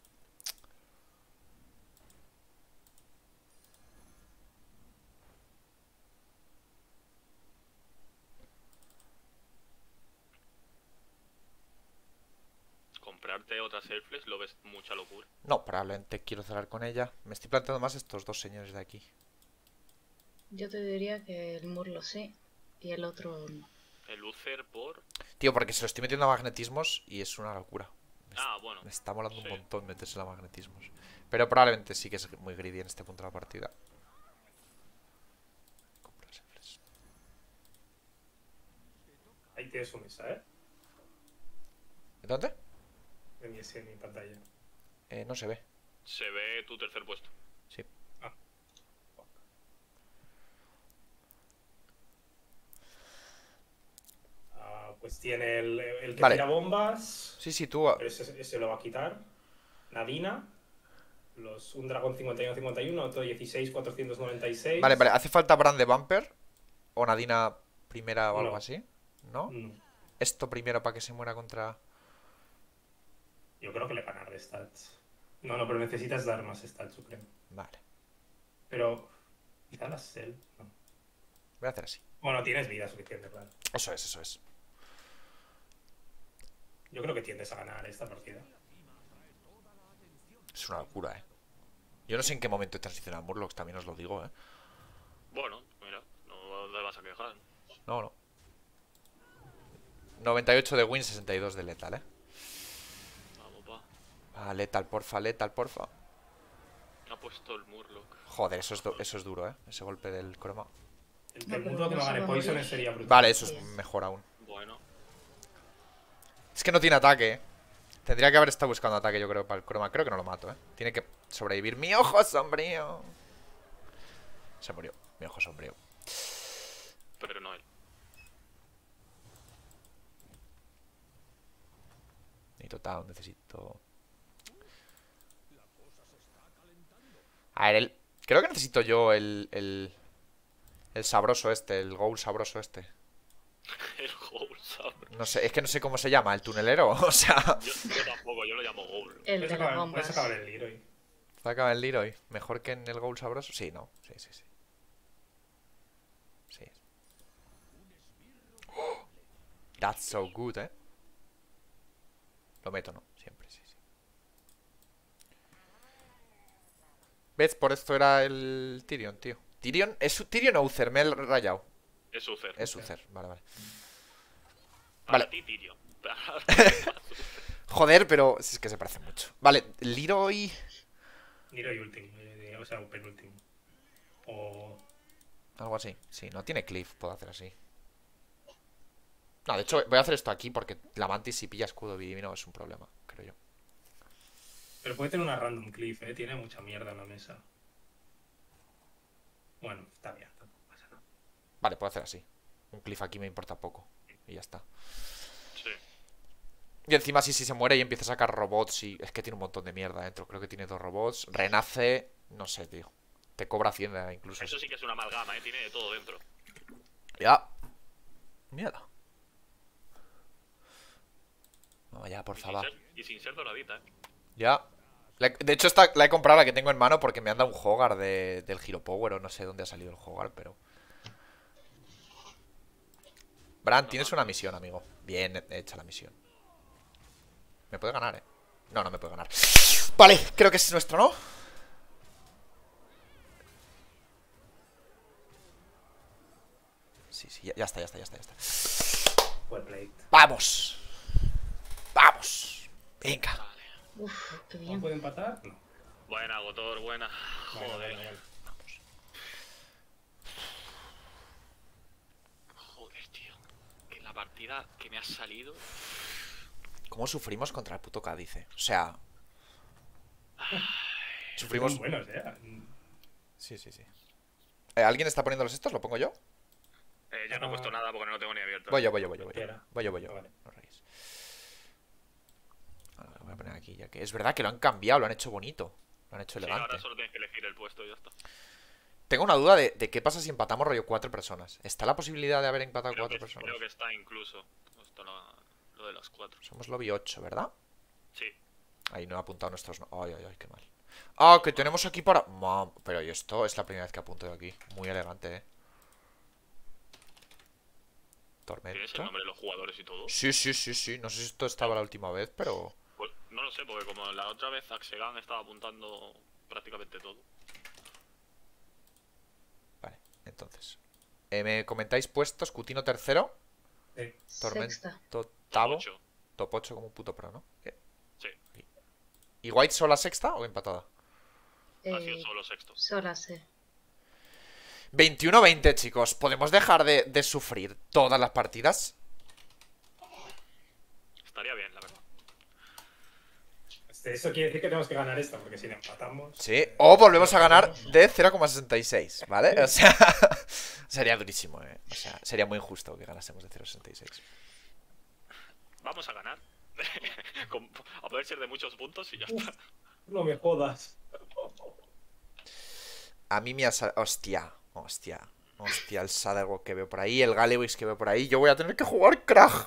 S3: Comprarte otra Selfless lo ves mucha locura.
S1: No, probablemente quiero cerrar con ella. Me estoy planteando más estos dos señores de aquí.
S4: Yo te diría que el Murlo sí y el otro no.
S3: El Uther por...
S1: Tío, porque se lo estoy metiendo a magnetismos y es una locura.
S3: bueno.
S1: Me está molando
S3: Sí.
S1: un montón meterse a magnetismos. Pero probablemente sí que es muy greedy en este punto de la partida. Compro las Selfless.
S2: Ahí tienes su mesa, ¿eh?
S1: ¿Dónde?
S2: En mi pantalla.
S1: No se ve.
S3: Se ve tu tercer puesto.
S1: Sí.
S2: Pues tiene el que
S1: Vale.
S2: tira bombas.
S1: Sí, tú...
S2: Pero ese lo va a quitar. Nadina. Un dragón 51-51, otro 16-496.
S1: Vale, ¿hace falta Brand de Bumper? ¿O Nadina primera o algo
S2: No.
S1: así? ¿No?
S2: No.
S1: Esto primero para que se muera contra...
S2: Yo creo que le ganar de stats. No, pero necesitas dar más stats, yo creo.
S1: Vale.
S2: Pero... Quizá las Cell. No.
S1: Voy a hacer así.
S2: Bueno, tienes vida suficiente, claro.
S1: Eso es.
S2: Yo creo que tiendes a ganar esta partida.
S1: Es una locura, Yo no sé en qué momento he transicionado a Murlocs, también os lo digo,
S3: Bueno, mira, no te vas a quejar.
S1: No. 98 de win, 62 de letal,
S3: Vamos, pa.
S1: Ah, letal, porfa, letal, porfa.
S3: Ha puesto el Murloc.
S1: Joder, eso es duro, ese golpe del croma.
S2: El
S4: No, pero
S2: mundo que
S4: no
S2: no
S4: se
S2: gane
S4: va a
S2: Poison
S4: morir.
S2: sería brutal.
S1: Vale, eso es
S4: Bien.
S1: mejor aún.
S3: Bueno,
S1: Es que no tiene ataque, Tendría que haber estado buscando ataque, yo creo, para el croma. Creo que no lo mato, Tiene que sobrevivir. ¡Mi ojo sombrío! Se murió. Mi ojo sombrío.
S3: pero no él.
S1: Necesito town, necesito... A ver, creo que necesito yo el sabroso este, el ghoul sabroso este.
S3: El Ghoul, ¿sabes?
S1: No sé, es que no sé cómo se llama, el tunelero. O sea,
S3: Yo tampoco, yo lo llamo Ghoul.
S4: El de las
S2: Puedes
S4: bombas.
S2: acabar el Leroy.
S1: saca el Leroy. ¿Mejor que en el ghoul sabroso? Sí, no. Sí, sí, sí. Sí. ¡Oh! That's so good, Lo meto, ¿no? Siempre, sí, sí. ¿Ves? Por esto era el Tyrion, tío. Tyrion, ¿es Tyrion o Uther? Me he rayado.
S3: Es Uther.
S1: Es Uther, vale, vale.
S3: Para
S1: vale.
S3: ti, Tyrion.
S1: Joder, pero es que se parece mucho. Vale, Leroy...
S2: Leroy último, o sea, penúltimo. O...
S1: Algo así. Sí, no tiene cliff, puedo hacer así. No, de hecho voy a hacer esto aquí porque la mantis si pilla escudo divino es un problema, creo yo.
S2: Pero puede tener una random cliff, Tiene mucha mierda en la mesa. Bueno, está bien, tampoco pasa nada.
S1: Vale, puedo hacer así. Un cliff aquí me importa poco. Y ya está.
S3: Sí.
S1: Y encima si se muere y empieza a sacar robots y... Es que tiene un montón de mierda dentro. Creo que tiene 2 robots. Renace... No sé, tío. Te cobra Hacienda incluso.
S3: Eso sí que es una amalgama, Tiene de todo dentro.
S1: Ya. Mierda. Vamos ya, por favor.
S3: Y sin ser doradita,
S1: Ya. De hecho, esta la he comprado, la que tengo en mano, porque me han dado un Hogar del Hero Power o no sé dónde ha salido el Hogar, pero... Bran, tienes una misión, amigo. Bien hecha la misión. Me puede ganar, No, no me puede ganar. Vale, creo que es nuestro, ¿no? Sí, sí, ya está, ya está, ya está, ya está.
S2: Well played.
S1: ¡Vamos! ¡Vamos! Venga.
S3: Vale.
S4: Uf, qué
S2: ¿No
S4: bien.
S2: puede empatar? No.
S3: Buena, Gotor, buena.
S2: Bueno,
S3: Joder.
S2: bueno, bueno.
S3: Joder, tío. Que la partida que me ha salido.
S1: ¿Cómo sufrimos contra el puto Cádiz, O sea... Sufrimos...
S2: Son buenos,
S1: Sí, sí, sí. ¿Alguien está poniendo los estos? ¿Lo pongo yo?
S3: Yo no he puesto nada porque no lo tengo ni abierto.
S1: Voy yo, voy yo, voy yo.
S2: Cualquiera.
S1: Voy yo, voy yo.
S2: Vale.
S1: No rayes. Ahora lo voy a poner aquí, ya que... Es verdad que lo han cambiado, lo han hecho bonito. Lo han hecho
S3: Sí,
S1: elegante.
S3: ahora solo tienes que elegir el puesto y ya está.
S1: Tengo una duda de qué pasa si empatamos rollo 4 personas. ¿Está la posibilidad de haber empatado
S3: Creo
S1: 4
S3: que,
S1: personas?
S3: creo que está incluso. Está lo de las 4.
S1: Somos lobby 8, ¿verdad?
S3: Sí.
S1: Ahí no he apuntado nuestros... Ay, ay, ay, qué mal. Ah, que tenemos aquí para... Pero y esto es la primera vez que apunto yo aquí. Muy elegante,
S3: ¿Tienes el
S1: Tormento.
S3: nombre de los jugadores y todo?
S1: Sí, sí, sí, sí. No sé si esto estaba la última vez, pero...
S3: Pues no lo sé, porque como la otra vez Axegan estaba apuntando prácticamente todo.
S1: Vale, entonces. ¿Me comentáis puestos? Cutino tercero. Tormento
S4: Sexta.
S1: octavo.
S3: 8.
S1: Top 8 como un puto pro, ¿no? ¿Qué?
S3: Sí,
S1: ¿Y White sola sexta o empatada?
S3: ha sido
S4: Eh,
S3: solo sexto.
S4: sola sí.
S1: 21-20, chicos. ¿Podemos dejar de sufrir todas las partidas?
S3: Estaría bien, la verdad.
S2: Eso quiere decir que tenemos que ganar esta, porque si no empatamos...
S1: Sí. O volvemos a ganar de 0,66, ¿vale? O sea, sería durísimo, O sea, sería muy injusto que ganásemos de 0,66.
S3: Vamos a ganar. A poder ser de muchos puntos y ya está.
S2: No me jodas.
S1: A mí me ha hostia, hostia, el Saderwalk que veo por ahí, el Galewix que veo por ahí. Yo voy a tener que jugar Krag.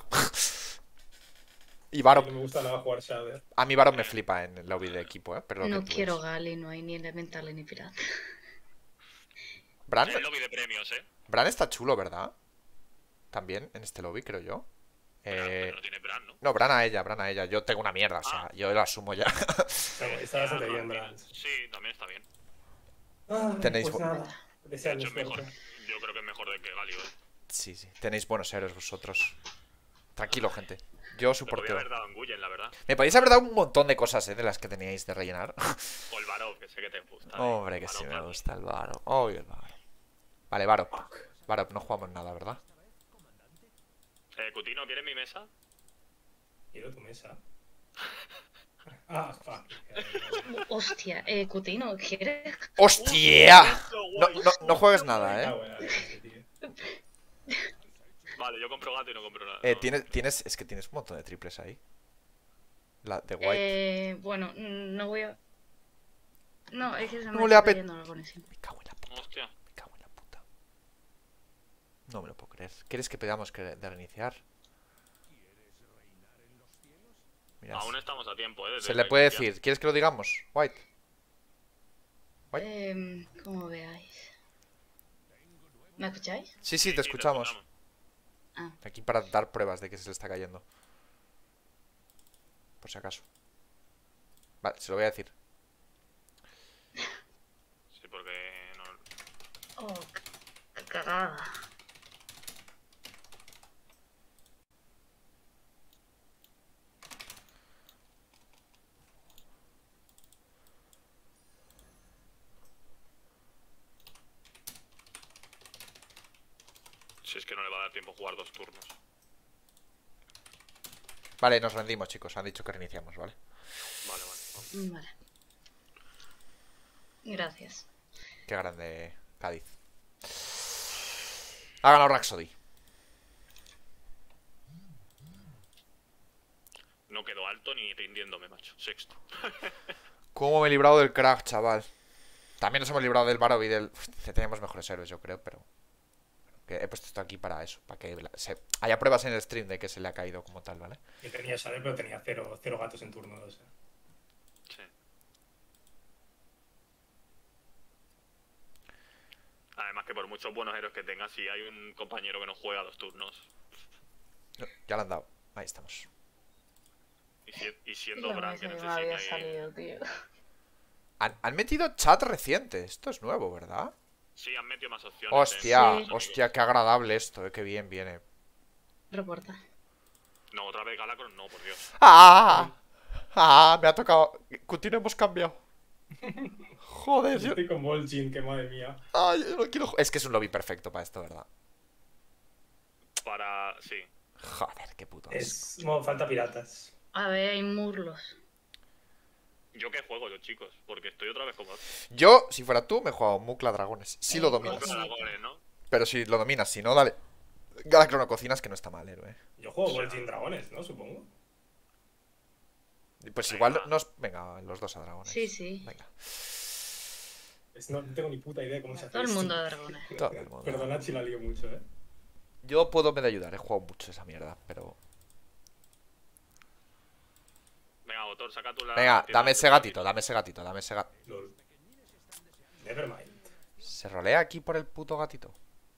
S1: Y
S2: No
S1: Baron.
S2: me gusta nada jugar Shader.
S1: A mí Baron me flipa en el lobby de equipo, pero lo
S4: No
S1: que tú
S4: quiero
S1: ves.
S4: Gali, no hay ni elementales ni pirata.
S1: Bran,
S3: El lobby de premios,
S1: Bran está chulo, ¿verdad? También en este lobby, creo yo.
S3: Pero no tiene Bran, ¿no?
S1: No, Bran a ella. Yo tengo una mierda, o sea, yo lo asumo ya.
S2: Está bastante bien, Brand.
S3: Sí, también está bien.
S1: Tenéis
S2: Pues nada.
S3: De
S2: Deseadme
S3: hecho, es mejor.
S2: suerte.
S3: Yo creo que es mejor de que Galio,
S1: Sí, sí. Tenéis buenos héroes vosotros. Tranquilo, gente. Yo
S3: Te podía
S1: soporteo.
S3: haber dado en Guyen, la verdad.
S1: Me podéis haber dado un montón de cosas, de las que teníais de rellenar.
S3: O el Varov, que sé que te gusta.
S1: Hombre, que
S3: Varov
S1: sí me
S3: también.
S1: gusta el Varo. Oh, el Varo. Vale, Varo. Varo, no jugamos nada, ¿verdad?
S3: Cutino, ¿quieres mi mesa?
S2: Quiero tu mesa. Ah, fuck.
S4: Hostia, Cutino, ¿quieres?
S1: ¡Hostia!
S3: Guay.
S1: No juegues
S2: Me
S1: nada,
S2: cago en la leche, tío.
S3: Vale, yo compro gato y no compro nada. No.
S1: Es que tienes un montón de triples ahí. La de White.
S4: Bueno, no voy a... No, es que se me
S1: No le
S4: está
S1: apet-
S4: cayendo la conexión.
S1: Me cago en la puta.
S3: Hostia.
S1: Me cago en la puta. No me lo puedo creer. ¿Quieres que pidamos de reiniciar? Mira,
S3: Aún estamos a tiempo,
S1: se le puede decir. ¿Quieres que lo digamos? White.
S4: Como veáis. ¿Me escucháis?
S1: Sí, sí, te escuchamos.
S4: Ah,
S1: Aquí para dar pruebas de que se le está cayendo. Por si acaso. Vale, se lo voy a decir.
S3: Sí, porque no...
S4: oh, qué cagada.
S3: Si es que no le va a dar tiempo a jugar 2 turnos.
S1: Vale, nos rendimos, chicos. Han dicho que reiniciamos, ¿vale?
S3: Vale, vale.
S4: Vale. Gracias.
S1: Qué grande Cádiz. Ha ganado Rhapsody.
S3: No quedó alto ni rindiéndome, macho. Sexto.
S1: ¿Cómo me he librado del crack, chaval? También nos hemos librado del Barov y del... Uf, teníamos mejores héroes, yo creo, pero... Que he puesto esto aquí para eso. Para que haya pruebas en el stream de que se le ha caído como tal, ¿vale?
S2: Yo tenía Shadow, pero tenía cero gatos en turno 2.
S3: Sí. Además que por muchos buenos héroes que tengas, si hay un compañero que no juega 2 turnos
S1: No, ya le han dado. Ahí estamos.
S3: y siendo
S4: La
S3: Bran
S4: mesa
S3: que
S4: que me había
S3: necesita ahí...
S4: salido, tío.
S1: Han metido chat reciente. Esto es nuevo, ¿verdad?
S3: Sí, han metido más opciones.
S1: Hostia,
S4: Sí.
S1: hostia, qué agradable esto, qué bien viene.
S4: Reporta.
S3: No, otra vez Galacron, no, por Dios.
S1: ¡Ah! ¡Ah! Me ha tocado. Cutino hemos cambiado. Joder, yo...
S2: Estoy con Vol'jin, que madre mía.
S1: Ay, yo no quiero... Es que es un lobby perfecto para esto, ¿verdad?
S3: Para... Sí.
S1: Joder, qué puto asco.
S2: Es modo falta piratas.
S4: A ver, hay murlos.
S3: ¿Yo qué juego, yo, chicos? Porque estoy otra vez como...
S1: Yo, si fuera tú, me he jugado Mukla Dragones. Si lo dominas.
S3: Como dragones, ¿no?
S1: Pero si lo dominas, si no, dale. Galacrono cocinas, que no está mal, héroe.
S2: Yo juego Vol'jin Dragones, ¿no? Supongo.
S1: Pues
S3: Venga,
S1: igual
S3: va.
S1: nos... Venga, los dos a dragones.
S4: Sí, sí.
S1: Venga.
S2: No tengo ni puta idea cómo se hace
S4: Todo el
S2: esto.
S4: mundo de dragones.
S1: Todo el mundo.
S2: Perdonad si la lío mucho,
S1: Yo puedo me de ayudar, he jugado mucho esa mierda, pero...
S3: Venga, Botor, saca tú la...
S1: Venga,
S3: tienda
S1: dame
S3: de
S1: ese gatito, dame ese gatito, dame ese gatito.
S2: LOL. Nevermind.
S1: ¿Se rolea aquí por el puto gatito?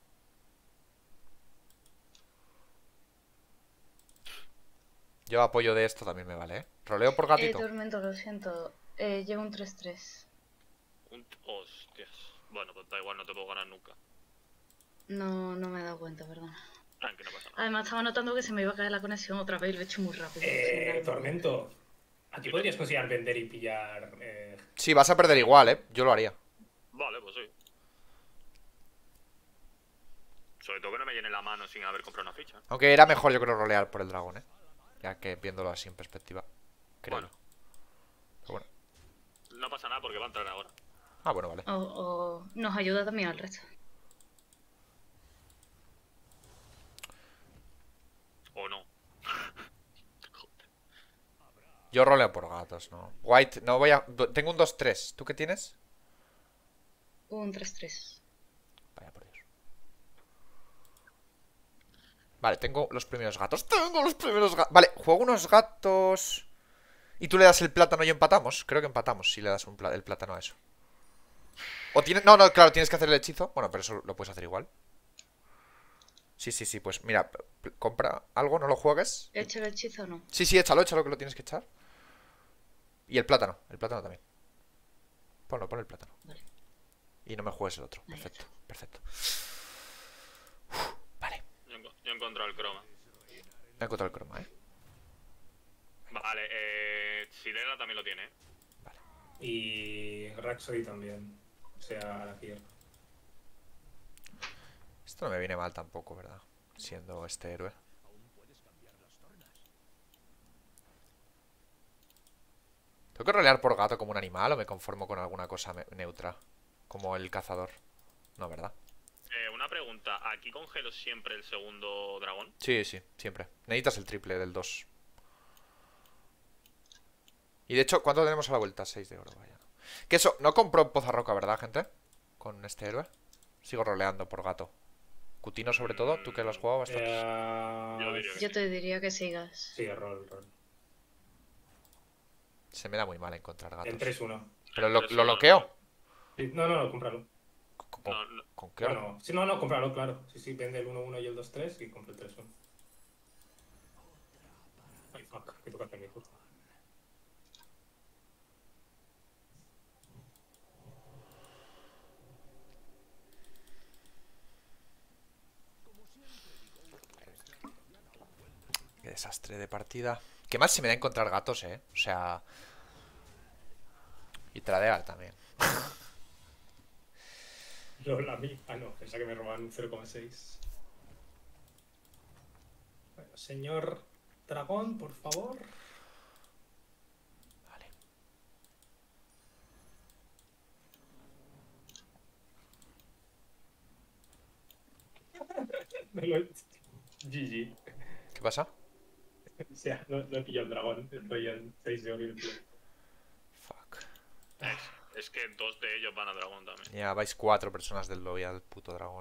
S1: Yo apoyo de esto también me vale, ¿eh? Roleo por gatito.
S4: Tormento, lo siento. Llevo un 3-3.
S3: Hostias. Bueno, pues da igual, no te puedo ganar nunca.
S4: No me he dado cuenta, perdón.
S3: Que no pasa nada.
S4: Además estaba notando que se me iba a caer la conexión otra vez y lo he hecho muy rápido. sin darme
S2: Tormento. Aquí podrías considerar vender y pillar.
S1: Sí, vas a perder igual, ¿eh? Yo lo haría.
S3: Vale, pues sí. Sobre todo que no me llene la mano sin haber comprado una ficha.
S1: Aunque era mejor yo creo rolear por el dragón, ¿eh? Ya que viéndolo así en perspectiva. Creo.
S3: Bueno.
S1: Pero bueno.
S3: No pasa nada porque va a entrar ahora.
S1: Ah, bueno, vale.
S4: O nos ayuda también al resto.
S3: O no.
S1: Yo roleo por gatos, ¿no? White, no voy a... Tengo un 2-3. ¿Tú qué tienes?
S4: Un 3-3.
S1: Vaya por Dios. Vale, tengo los primeros gatos. Tengo los primeros gatos. Vale, juego unos gatos. ¿Y tú le das el plátano y empatamos? Creo que empatamos si le das el plátano a eso. O tienes... No, claro, tienes que hacer el hechizo. Bueno, pero eso lo puedes hacer igual. Sí, pues mira, compra algo, no lo juegues.
S4: ¿He hecho el hechizo o no?
S1: Sí, échalo que lo tienes que echar. Y el plátano también. Pon el plátano.
S4: Vale.
S1: Y no me juegues el otro.
S4: Ahí
S1: Perfecto. Uf, vale.
S3: Yo he encontrado el croma.
S1: Me ha encontrado el croma, ¿eh?
S3: Vale, Sirena también lo tiene, ¿eh?
S2: Y Rhapsody también. O sea, la tierra.
S1: Esto no me viene mal tampoco, ¿verdad? Siendo este héroe. ¿Tengo que rolear por gato como un animal o me conformo con alguna cosa neutra? Como el cazador. No, ¿verdad?
S3: Una pregunta, ¿aquí congelo siempre el segundo dragón?
S1: Sí, sí, siempre. Necesitas el triple del 2. Y de hecho, ¿cuánto tenemos a la vuelta? 6 de oro, vaya. Que eso, no compró Pozarroca, ¿verdad, gente? Con este héroe. Sigo roleando por gato. Cutino sobre todo, tú que lo has jugado bastante.
S3: Yo diría que
S4: Yo
S3: sí.
S4: te diría que sigas.
S2: Sí, rol.
S1: Se me da muy mal encontrar gatos.
S2: En 3-1.
S1: Pero
S3: Tres,
S1: lo
S3: uno.
S1: loqueo.
S2: Sí, no, cómpralo.
S1: ¿Con,
S3: No,
S1: con qué hora?
S2: Bueno, sí, no, cómpralo, claro. Sí, vende el 1-1 y el 2-3 y compra el 3-1. Ay, fuck, que toca hacer mi puta.
S1: Qué desastre de partida. Qué mal se me da encontrar gatos, O sea... Y tradear también.
S2: LOL a mí. Ah, no, pensaba que me robaban un 0,6. Bueno, señor dragón, por favor.
S1: Vale.
S2: GG.
S1: ¿Qué pasa?
S2: O sea, no he pillado el dragón. Estoy en 6 de oro y el play.
S1: Fuck.
S3: Es que 2 de ellos van a dragón también.
S1: Ya vais 4 personas del lobby al puto dragón.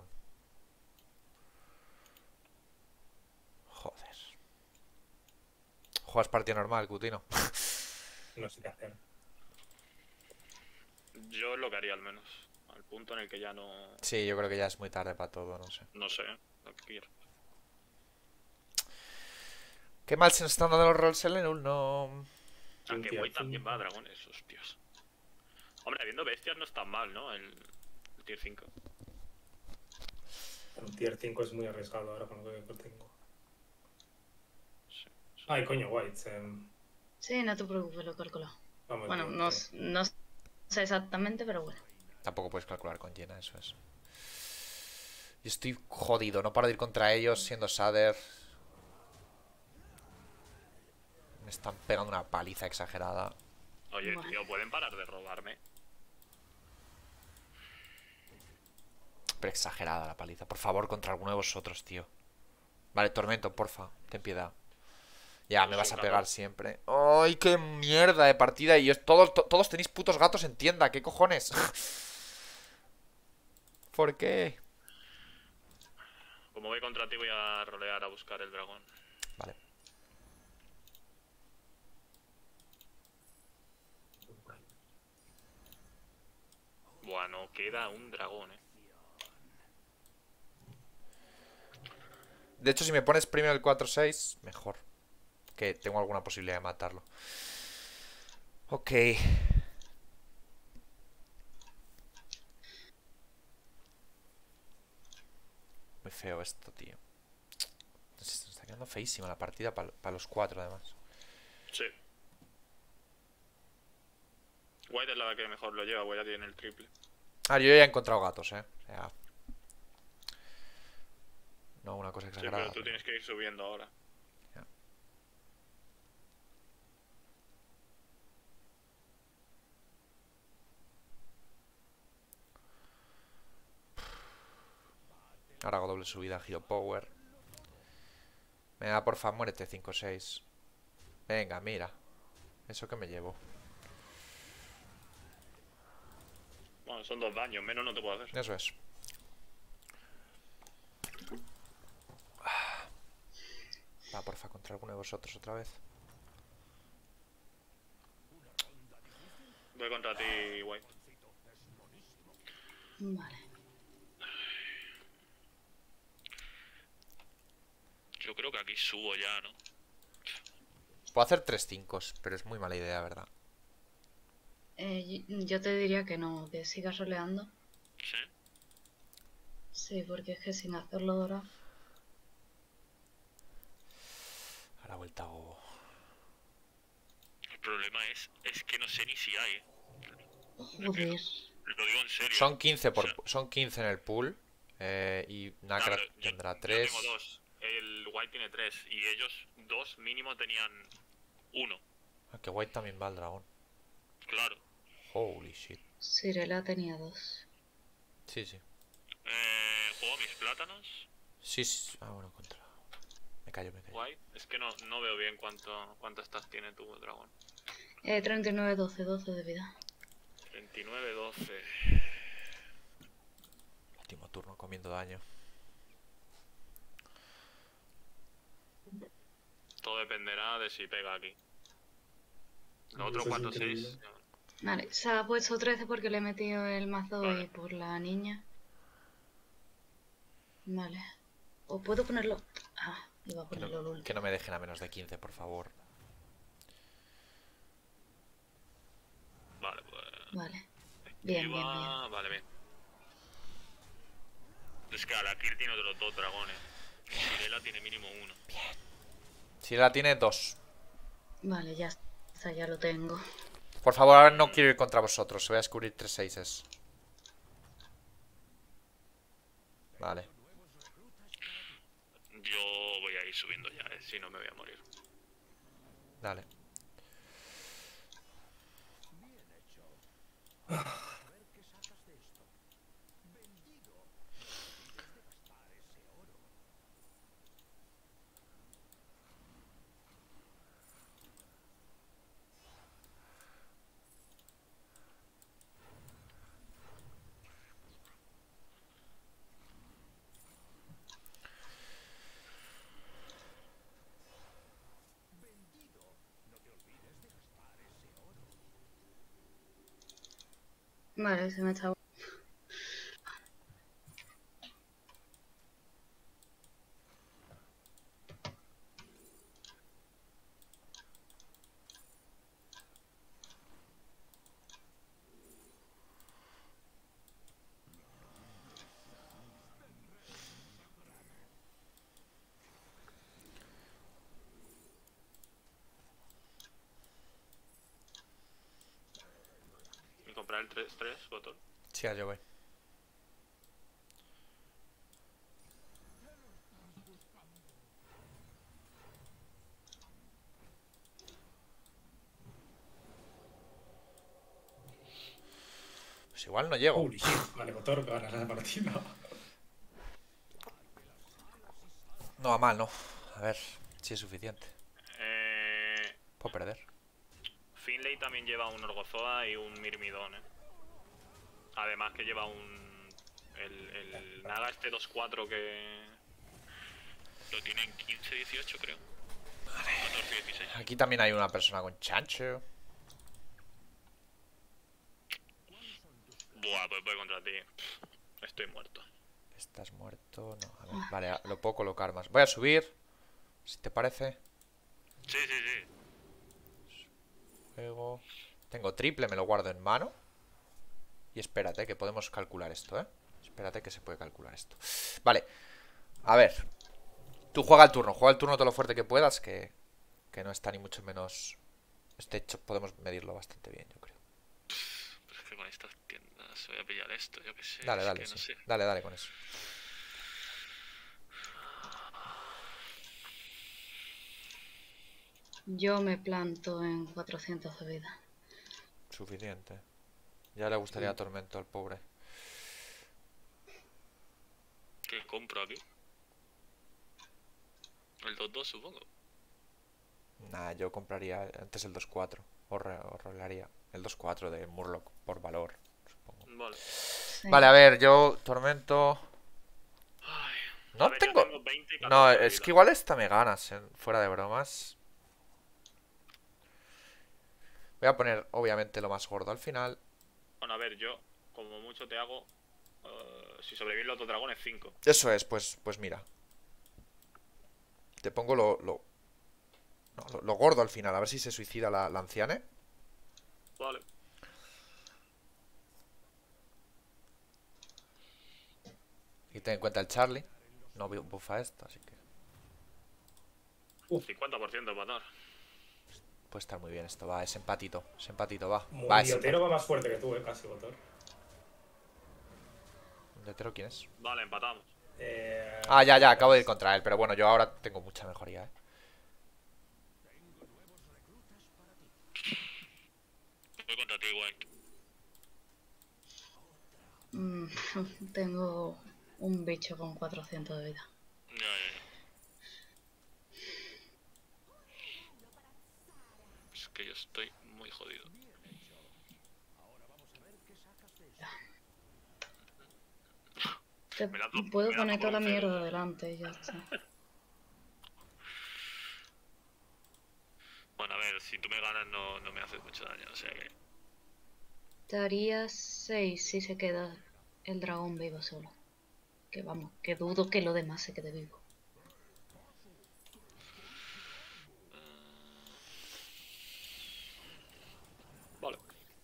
S1: Joder. ¿Juegas partida normal, Cutino?
S2: No sé qué hacer.
S3: Yo es lo que haría al menos. Al punto en el que ya no...
S1: Sí, yo creo que ya es muy tarde para todo, no sé.
S3: No sé, lo que quiero.
S1: Qué mal se nos están dando los rolls en Lenul, no...
S3: Aunque
S2: Tier
S3: White también
S2: 5.
S3: va a dragones, hostias. Hombre, habiendo bestias no es tan mal, ¿no? El tier 5.
S2: Un tier 5 es muy arriesgado ahora con lo que tengo.
S3: Sí.
S2: Ay, coño, White.
S4: Sí, no te preocupes, lo calculo.
S2: Vamos
S4: Bueno,
S2: bien,
S4: no,
S2: sí.
S4: no sé exactamente, pero bueno.
S1: Tampoco puedes calcular con llena, eso es. Yo estoy jodido, no paro de ir contra ellos siendo Shader. Me están pegando una paliza exagerada.
S3: Oye,
S4: Vale.
S3: tío, ¿pueden parar de robarme?
S1: Pero exagerada la paliza. Por favor, contra alguno de vosotros, tío. Vale, Tormento, porfa, ten piedad. Ya, me vas a pegar siempre. ¡Ay, qué mierda de partida! Y todos tenéis putos gatos en tienda, ¿qué cojones? ¿Por qué?
S3: Como voy contra ti, voy a rolear a buscar el dragón.
S1: Vale.
S3: Bueno, queda un dragón,
S1: De hecho, si me pones primero el 4-6, mejor. Que tengo alguna posibilidad de matarlo. Ok. Muy feo esto, tío. Se está quedando feísima la partida para los 4, además.
S3: Sí. White es la que mejor lo lleva, White ya tiene el triple.
S1: Ah, yo ya he encontrado gatos, O sea... No, una cosa
S3: Sí,
S1: exagerada.
S3: pero tú tienes que ir subiendo ahora.
S1: Ahora hago doble subida, giro power. Venga, porfa, muérete, 5-6. Venga, mira. Eso que me llevo.
S3: Bueno, son 2 daños, menos no te puedo hacer.
S1: Eso es. Va, porfa, contra alguno de vosotros otra vez.
S3: Voy contra ti, White.
S4: Vale.
S3: Yo creo que aquí subo ya, ¿no?
S1: Puedo hacer 3 5, pero es muy mala idea, ¿verdad?
S4: Yo te diría que no, que sigas roleando.
S3: Sí.
S4: Sí, porque es que sin hacerlo ahora.
S1: la vuelta a Gobo.
S3: El problema es que no sé ni si hay.
S4: Joder.
S3: Lo digo en serio.
S1: Son 15
S3: O sea,
S1: son 15 en el pool. Y
S3: ya,
S1: Nakra
S3: pero
S1: tendrá
S3: yo
S1: 3.
S3: tengo 2. El White tiene 3. Y ellos 2 mínimo tenían 1.
S1: Ah, que White también va al dragón.
S3: Claro.
S1: Holy shit.
S4: Sirela tenía 2.
S1: Sí, sí.
S3: Juego mis plátanos.
S1: Sí, sí. Ah, bueno, contra. Me callo.
S3: White. Es que no veo bien cuánto stats tiene tu dragón.
S4: 39, 12, 12 de vida.
S3: 29, 12.
S1: Último turno comiendo daño.
S3: Todo dependerá de si pega aquí. Lo
S2: Eso
S3: otro
S2: es
S3: 4,
S2: increíble.
S3: 6.
S4: Vale, se ha puesto 13 porque le he metido el mazo
S3: Vale.
S4: y por la niña. Vale. ¿O puedo ponerlo? Ah, iba a
S1: Que
S4: ponerlo al
S1: no,
S4: último.
S1: que no me dejen a menos de 15, por favor.
S3: Vale, pues.
S4: Vale. Bien, bien, bien.
S3: Vale, bien. Es que Alakir tiene otros 2 dragones. Y Sirela tiene mínimo 1.
S1: Si la tiene 2.
S4: Vale, ya está, ya lo tengo.
S1: Por favor, ahora no quiero ir contra vosotros. Voy a descubrir 3 seises. Vale.
S3: Yo voy a ir subiendo ya, si no me voy a morir.
S1: Dale.
S4: Vale, se me está...
S3: ¿Y comprar el 3 botón?
S1: Sí, yo voy. Pues igual no llego.
S2: Holy shit. Vale, motor, ganas la partida.
S1: No va mal, ¿no? A ver si es suficiente. Puedo perder.
S3: Finlay también lleva un Orgozoa y un Mirmidón, Además que lleva un... El Naga este 2-4 que... Lo tiene en 15-18 creo. 14-16.
S1: Aquí también hay una persona con chancho.
S3: Buah, pues voy contra ti. Estoy muerto.
S1: ¿Estás muerto? No, a ver. Vale, lo puedo colocar más. Voy a subir. Si te parece.
S3: Sí, sí, sí.
S1: Luego... Tengo triple, me lo guardo en mano. Y espérate, que podemos calcular esto, ¿eh? Espérate que se puede calcular esto. Vale. A ver. Tú juega el turno todo lo fuerte que puedas, que no está ni mucho menos... Este hecho podemos medirlo bastante bien, yo creo.
S3: Pero es que con estas tiendas voy a pillar esto, yo qué sé.
S1: Dale,
S3: es
S1: dale,
S3: que no
S1: sí.
S3: sé.
S1: Dale con eso.
S4: Yo me planto en 400 de vida.
S1: Suficiente. Ya le gustaría tormento al pobre.
S3: ¿Qué compro aquí? El 2-2 supongo.
S1: Nah, yo compraría antes el 2-4. O rolaría el 2-4 de Murloc por valor, supongo.
S3: Vale.
S4: Sí.
S1: Vale, a ver, yo tormento...
S3: Ay,
S1: No
S3: a ver, yo
S1: tengo...
S3: 20 y 14
S1: No,
S3: de
S1: es
S3: vida.
S1: que igual esta me ganas, fuera de bromas. Voy a poner, obviamente, lo más gordo al final.
S3: Bueno, a ver, yo como mucho te hago... si sobreviven los 2 dragones, 5.
S1: Eso es, pues mira. Te pongo lo gordo al final, a ver si se suicida la anciane.
S3: Vale.
S1: Y ten en cuenta el Charlie. No buffa esto, así que...
S3: 50% matar.
S1: Puede estar muy bien esto, va. Es empatito, va. Va, es
S2: Mundiotero va más fuerte que tú, casi, Botor.
S1: ¿Mundiotero quién es?
S3: Vale, empatamos.
S1: Ah, ya, acabo de ir contra él. Pero bueno, yo ahora tengo mucha mejoría,
S3: Voy contra ti, White.
S4: Tengo un bicho con 400 de vida.
S3: Ya. Es que yo estoy muy jodido.
S4: Te
S3: Me lanzo-
S4: puedo
S3: me
S4: poner
S3: lanzo
S4: toda la
S3: por un cero.
S4: mierda delante y ya está.
S3: Bueno, a ver, si tú me ganas no me haces mucho daño, o sea que...
S4: Te haría 6 si se queda el dragón vivo solo. Que vamos, que dudo que lo demás se quede vivo.
S3: Vale.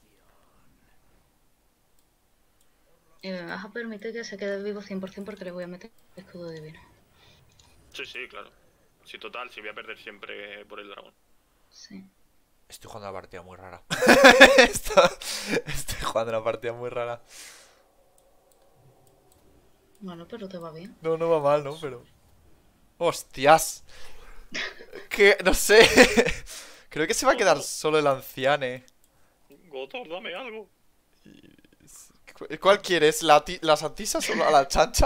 S4: Y me vas a permitir que se quede vivo 100% porque le voy a meter escudo divino.
S3: Sí, claro. Sí, total, si voy a perder siempre por el dragón.
S4: Sí.
S1: Estoy jugando una partida muy rara. Estoy jugando una partida muy rara.
S4: Bueno, pero te va bien.
S1: No va mal, ¿no? Pero... ¡Hostias! Que... no sé. Creo que se va a quedar solo el anciane.
S3: Gotor, dame algo.
S1: ¿Cuál quieres? ¿Las antisas o la chancha?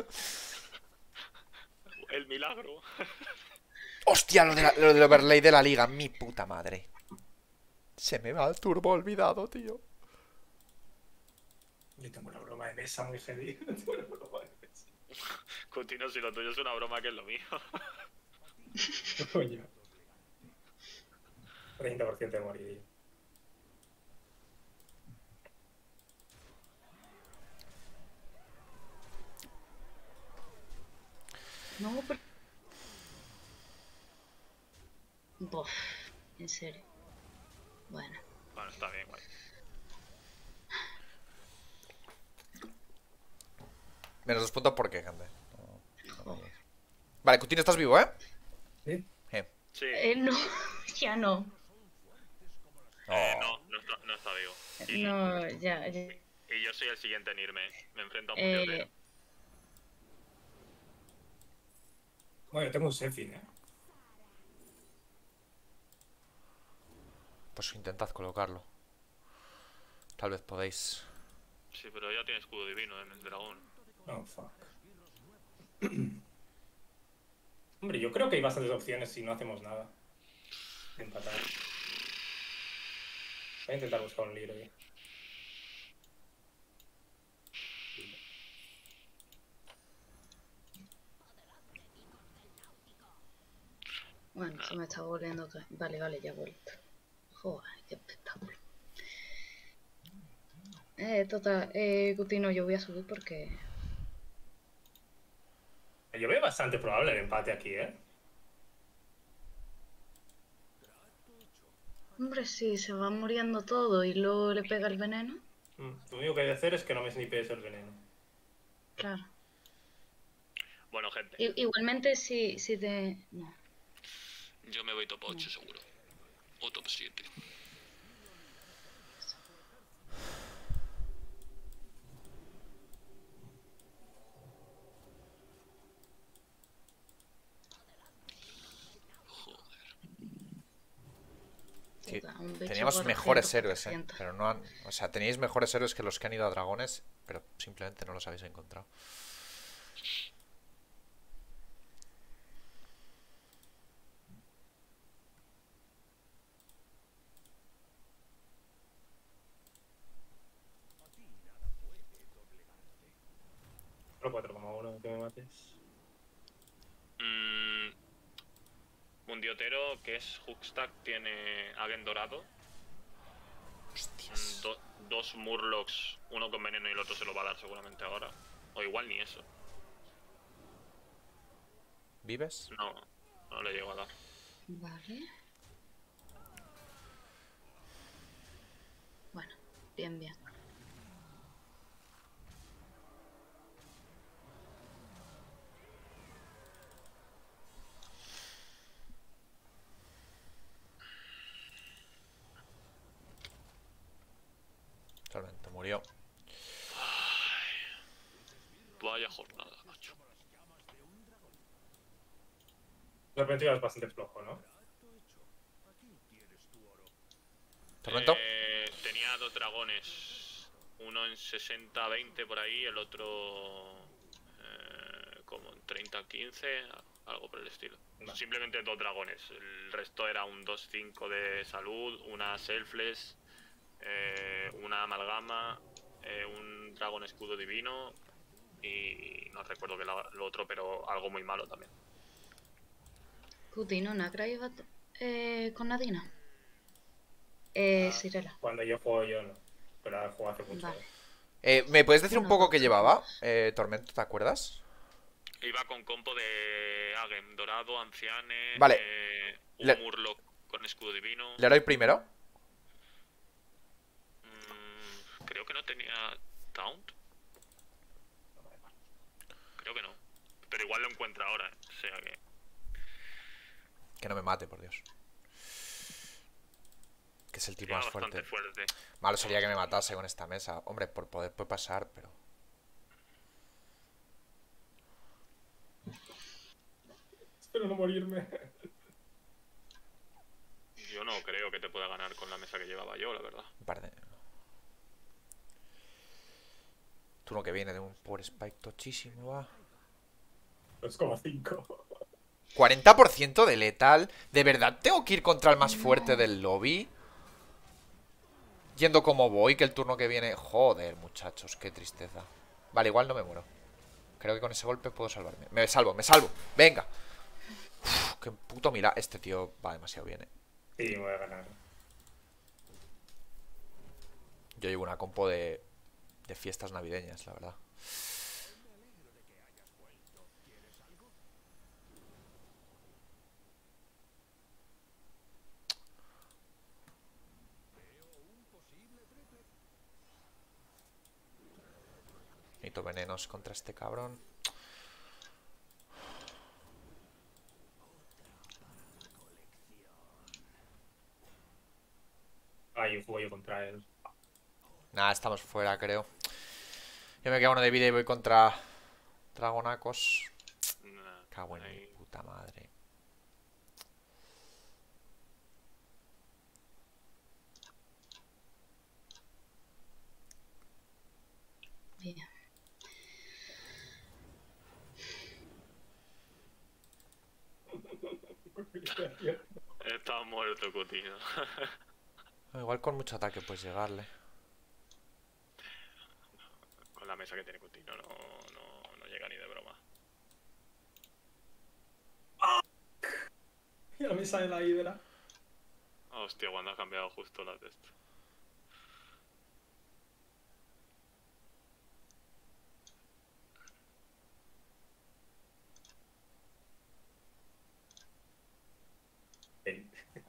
S3: El milagro.
S1: ¡Hostia! Lo del overlay de la liga. Mi puta madre. Se me va el turbo olvidado, tío.
S2: Yo tengo una broma de mesa muy heavy. Tengo una broma de mesa.
S3: Continuo, si lo tuyo es una broma, que es lo mío.
S2: Coño. 30% de morir.
S4: No, pero... Bof, en serio. Bueno.
S3: Bueno, está bien, guay.
S1: Menos 2 puntos porque, gente. Vale, Coutinho, estás vivo, ¿eh?
S2: ¿Sí?
S3: Sí.
S4: No, ya no.
S3: No está vivo. Y,
S4: No, ya.
S3: y yo soy el siguiente en irme. Me enfrento a un
S4: Eh,
S3: Mundiotero.
S2: Bueno, yo tengo un Sefin,
S1: Pues intentad colocarlo. Tal vez podéis.
S3: Sí, pero ya tiene escudo divino en el dragón.
S2: Oh, fuck. Hombre, yo creo que hay bastantes opciones si no hacemos nada. De empatar. Voy a intentar buscar un libro.
S4: Bueno, se me está volviendo a caer. Vale, ya he vuelto. Joder, qué espectáculo. Total, Coutinho, yo voy a subir porque...
S2: Yo veo bastante probable el empate aquí, ¿eh?
S4: Hombre, sí, se va muriendo todo y luego le pega el veneno.
S2: Lo único que hay que hacer es que no me snipees el veneno.
S4: Claro.
S3: Bueno, gente.
S4: Igualmente, si te... No.
S3: Yo me voy top 8 seguro. O top 7.
S1: Sí,
S4: Puta, un bicho
S1: teníamos
S4: 400,
S1: mejores héroes,
S4: 400.
S1: pero no han... O sea, teníais mejores héroes que los que han ido a dragones, pero simplemente no los habéis encontrado.
S2: Solo 4,1 que me mates.
S3: Mundiotero, que es Hookstack, tiene Hagen dorado.
S1: Hostias.
S3: Dos Murlocs, uno con veneno y el otro se lo va a dar seguramente ahora. O igual ni eso.
S1: ¿Vives?
S3: No le llego a dar.
S4: Vale. Bueno, bien.
S3: jornada, macho.
S2: De repente es bastante flojo, ¿no?
S1: ¿Tormento?
S3: Tenía 2 dragones. Uno en 60-20 por ahí, el otro como en 30-15, algo por el estilo.
S2: Vale.
S3: Simplemente 2 dragones. El resto era un 2-5 de salud, una selfless, una amalgama, un dragón escudo divino y no recuerdo que lo otro, pero algo muy malo también.
S4: Cutino, Nacra iba con Nadina. Sirela.
S2: Cuando yo juego yo no. Pero ahora juego hace mucho.
S4: Vale.
S1: ¿Me puedes decir un
S4: Bueno,
S1: poco qué
S4: dos
S1: llevaba?
S4: turnos.
S1: Tormento, ¿te acuerdas?
S3: Iba con compo de Agem, dorado, anciane,
S1: Vale.
S3: un
S1: Le-
S3: murloc con escudo divino.
S1: ¿Le doy primero?
S3: Creo que no tenía taunt. Creo que no. Pero igual lo encuentra ahora, o sea que...
S1: Que no me mate, por Dios. Que es el tipo
S3: Era
S1: más
S3: bastante
S1: fuerte.
S3: fuerte.
S1: Malo sería que me matase con esta mesa. Hombre, por poder puede pasar, pero...
S2: Espero no morirme.
S3: Yo no creo que te pueda ganar con la mesa que llevaba yo, la verdad.
S1: Me parece... Turno que viene de un power spike tochísimo, va.
S2: 2,5.
S1: 40% de letal. ¿De verdad tengo que ir contra el más fuerte del lobby? Yendo como voy, que el turno que viene... Joder, muchachos, qué tristeza. Vale, igual no me muero. Creo que con ese golpe puedo salvarme. Me salvo, me salvo. Venga. Uf, qué puto milagro. Este tío va demasiado bien,
S2: Sí, me voy a ganar.
S1: Yo llevo una compo de fiestas navideñas, la verdad. Necesito venenos contra este cabrón.
S2: Ahí juego yo contra él.
S1: Nada, estamos fuera, creo. Yo me quedo uno de vida y voy contra Dragonacos.
S3: Nah,
S1: Cago en mi
S3: ahí.
S1: puta madre.
S4: Bien.
S3: Está muerto, Cutino.
S1: Igual con mucho ataque puedes llegarle.
S3: Con la mesa que tiene Cutino no llega ni de broma.
S2: Y la mesa de la hidra.
S3: Hostia, cuando ha cambiado justo la de esto.
S2: Sí.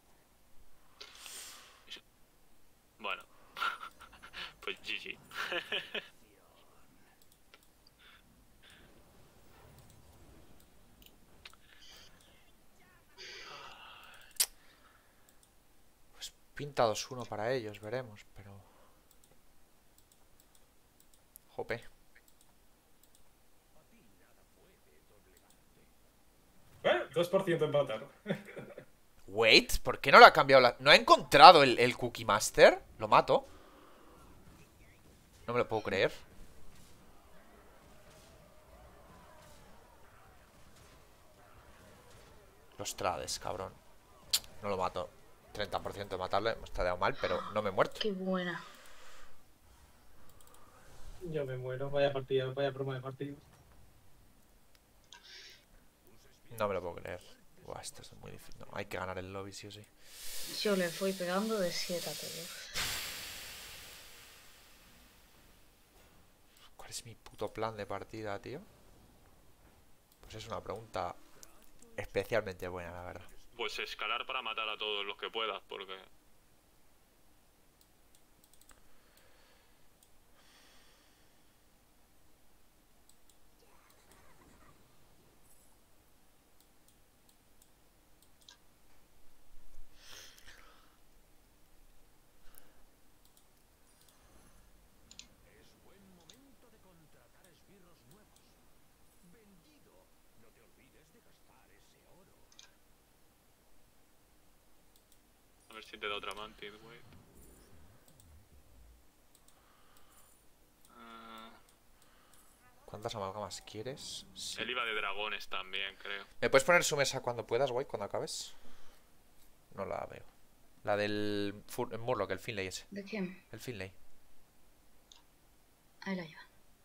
S3: Bueno. Pues GG.
S1: Pues pinta 2-1 para ellos, veremos, pero... Jope.
S2: ¿Eh? 2% empatar.
S1: Wait, ¿por qué no lo ha cambiado la...? ¿No ha encontrado el Cookie Master? Lo mato. No me lo puedo creer. Los trades, cabrón. No lo mato. 30% de matarle. Me está dado mal, pero no me he muerto.
S4: Qué buena.
S2: Yo me muero. Vaya partida, vaya broma de partido.
S1: No me lo puedo creer. Buah, esto es muy difícil. No, hay que ganar el lobby, sí o sí.
S4: Yo le fui pegando de 7 a todos.
S1: ¿Cuál es mi puto plan de partida, tío? Pues es una pregunta especialmente buena, la verdad.
S3: Pues escalar para matar a todos los que puedas, porque... otra Mantid, güey.
S1: ¿Cuántas amalgamas quieres? Sí.
S3: Él iba de dragones también, creo.
S1: ¿Me puedes poner su mesa cuando puedas, güey? Cuando acabes. No la veo. La del Murloc, el Finlay ese.
S4: ¿De quién?
S1: El Finlay.
S4: Ahí la lleva.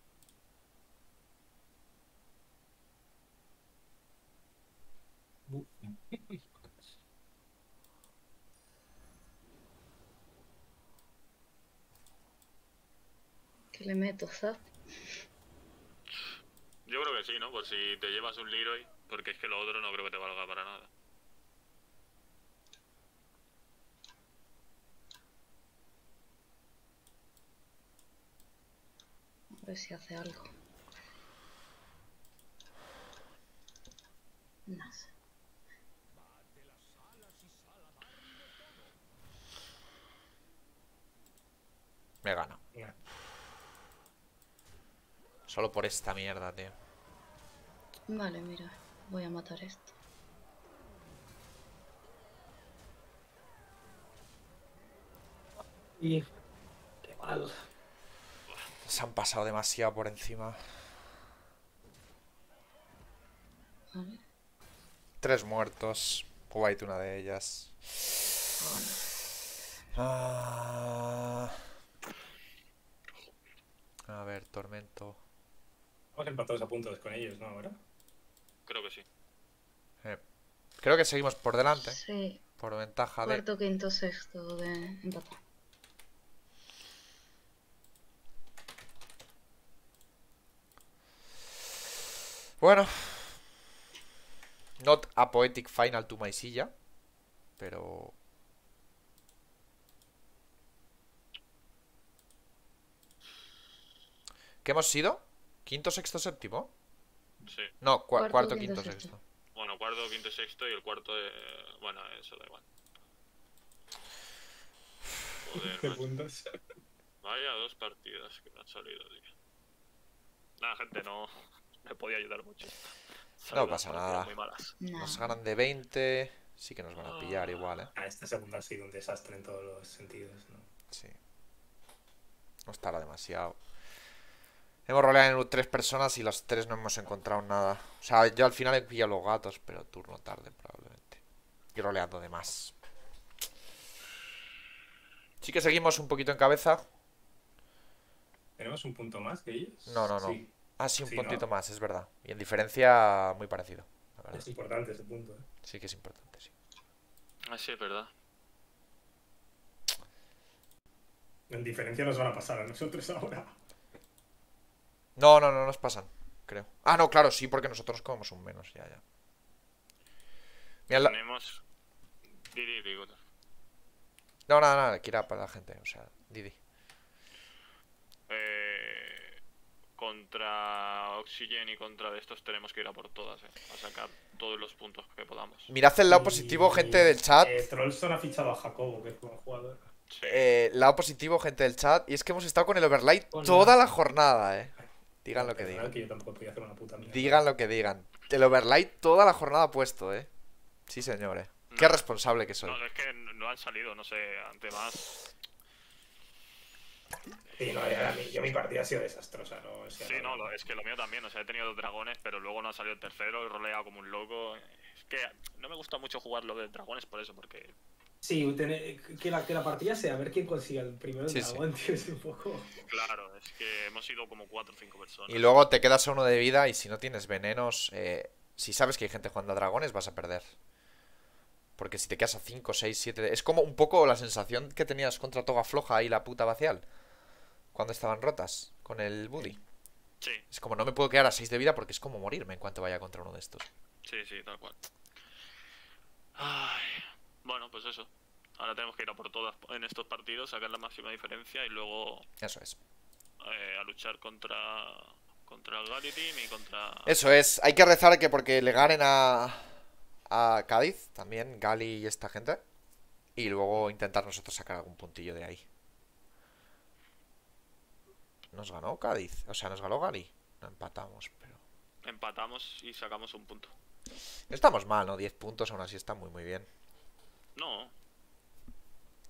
S4: Que le meto, ¿sabes?
S3: Yo creo que sí, ¿no? Por si te llevas un Leroy, porque es que lo otro no creo que te valga para nada.
S4: A ver si hace algo. No sé.
S1: Me gana.
S2: Nah.
S1: Solo por esta mierda, tío.
S4: Vale, mira. Voy a matar esto.
S2: Y... Qué mal.
S1: Se han pasado demasiado por encima.
S4: Vale.
S1: 3 muertos. White una de ellas. Ah. A ver, tormento.
S2: Vamos empatados a puntos con ellos, ¿no? Ahora.
S3: Creo que sí.
S1: Creo que seguimos por delante.
S4: Sí.
S1: Por ventaja de...
S4: Cuarto, quinto, sexto de empatar.
S1: Bueno. Not a poetic final to my silla. Pero... ¿Qué hemos sido? ¿Quinto, sexto, séptimo?
S3: Sí.
S1: No,
S4: Cuarto,
S1: cuarto,
S4: quinto,
S1: quinto,
S4: sexto.
S1: sexto.
S3: Bueno, cuarto, quinto, sexto y el cuarto de... Bueno, eso da igual. Joder,
S2: De
S3: macho.
S2: puntos.
S3: Vaya 2 partidas que me han salido, tío. Nada, gente, no me podía ayudar mucho.
S1: No pasa
S3: Partidas
S1: nada.
S3: muy malas.
S1: Nos
S4: Nada.
S1: ganan de 20. Sí que nos van a pillar igual,
S2: Esta segunda ha sido un desastre en todos los sentidos, ¿no?
S1: Sí. No estará demasiado. Hemos roleado en 3 personas y las 3 no hemos encontrado nada. O sea, yo al final he pillado los gatos, pero turno tarde probablemente. Y roleando de más. Sí que seguimos un poquito en cabeza.
S2: ¿Tenemos un punto más que ellos?
S1: No, no, no.
S2: Sí.
S1: Ah, sí, un
S2: Sí,
S1: puntito
S2: ¿no?
S1: más, es verdad. Y en diferencia muy parecido, la verdad.
S2: Es importante ese punto, ¿eh?
S1: Sí que es importante, sí.
S3: Ah, sí, es verdad.
S2: En diferencia nos van a pasar a nosotros ahora.
S1: No, no, no nos pasan, creo. Ah, no, claro, sí, porque nosotros comemos un menos, ya, ya. Mira,
S3: Tenemos... Didi, digo.
S1: No, nada, nada, quiera para la gente, o sea, Didi.
S3: Contra Oxygen y contra de estos tenemos que ir a por todas, a sacar todos los puntos que podamos.
S1: Mirad el lado positivo, gente del chat.
S2: Trollson ha fichado a Jacobo, que es buen jugador.
S3: Sí.
S1: Lado positivo, gente del chat. Y es que hemos estado con el Overlight
S2: Hola.
S1: toda la jornada, Digan lo que
S2: Perdonad
S1: digan.
S2: que yo tampoco podía hacer una puta mierda.
S1: Digan lo que digan. El Overlight toda la jornada puesto, Sí, señores. Qué
S3: No.
S1: responsable que soy.
S3: No, es que no han salido, no sé, ante más...
S2: Sí, no, yo mi partida ha sido desastrosa, ¿no? O sea,
S3: Sí, no, es que lo mío también, o sea, he tenido 2 dragones, pero luego no ha salido el tercero, he roleado como un loco. Es que no me gusta mucho jugar lo de dragones por eso, porque...
S2: Sí, que la partida sea a ver quién consiga el primero
S1: Sí, sí.
S2: dragón, tío, es un poco...
S3: Claro, es que hemos ido como 4 o 5 personas.
S1: Y luego te quedas a 1 de vida y si no tienes venenos, si sabes que hay gente jugando a dragones, vas a perder. Porque si te quedas a 5, 6, 7... Es como un poco la sensación que tenías contra Toga Floja y la puta Vacial. Cuando estaban rotas con el Buddy.
S3: Sí,
S1: Es como no me puedo quedar a 6 de vida porque es como morirme en cuanto vaya contra uno de estos.
S3: sí, sí, tal cual. Ay, bueno, pues eso. Ahora tenemos que ir a por todas en estos partidos, sacar la máxima diferencia y luego
S1: Eso es.
S3: a luchar contra el Gali Team y contra...
S1: Eso es. Hay que rezar que porque le ganen a Cádiz también, Gali y esta gente. Y luego intentar nosotros sacar algún puntillo de ahí. ¿Nos ganó Cádiz? O sea, ¿nos ganó Gali? No empatamos, pero...
S3: Empatamos y sacamos un punto.
S1: No estamos mal, ¿no? 10 puntos aún así está muy muy bien.
S3: No,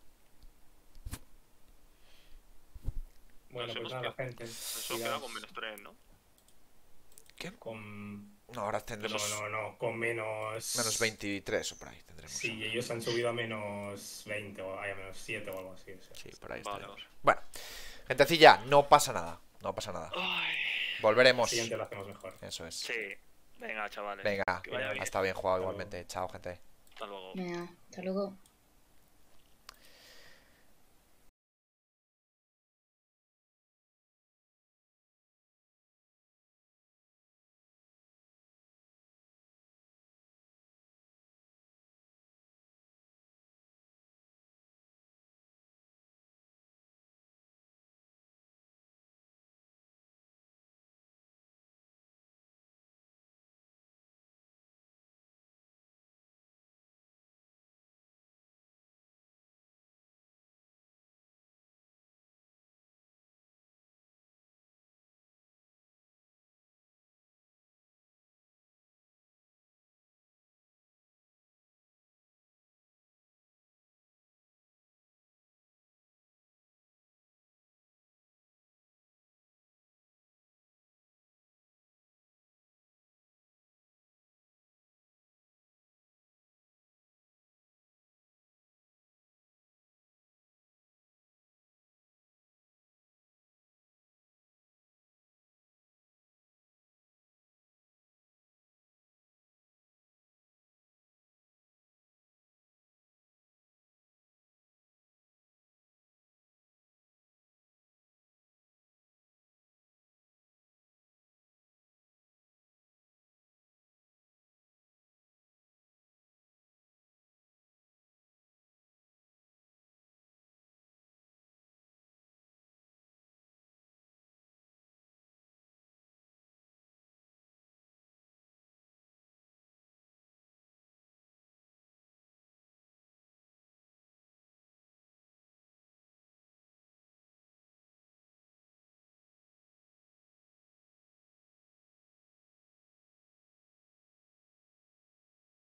S2: Bueno,
S3: Nos
S2: pues
S3: hemos
S2: nada, gente.
S3: Eso queda con -3, ¿no?
S1: ¿Qué?
S2: Con...
S1: No, ahora tendremos
S2: No, con menos...
S1: menos 23 o por ahí tendremos.
S2: Sí, ellos han subido a menos 20 o a menos 7 o algo así. O sea.
S1: Sí, por ahí
S3: Vale,
S1: estaremos.
S3: vale.
S1: Bueno, gentecilla, no pasa nada. No pasa nada.
S3: Ay,
S2: El
S1: Volveremos.
S2: siguiente lo hacemos mejor.
S1: Eso es.
S3: sí. Venga, chavales.
S1: Venga,
S3: Que vaya bien.
S1: ha estado bien jugado
S2: Hasta
S1: igualmente. Chao, gente.
S3: Hasta luego.
S4: Venga, hasta luego.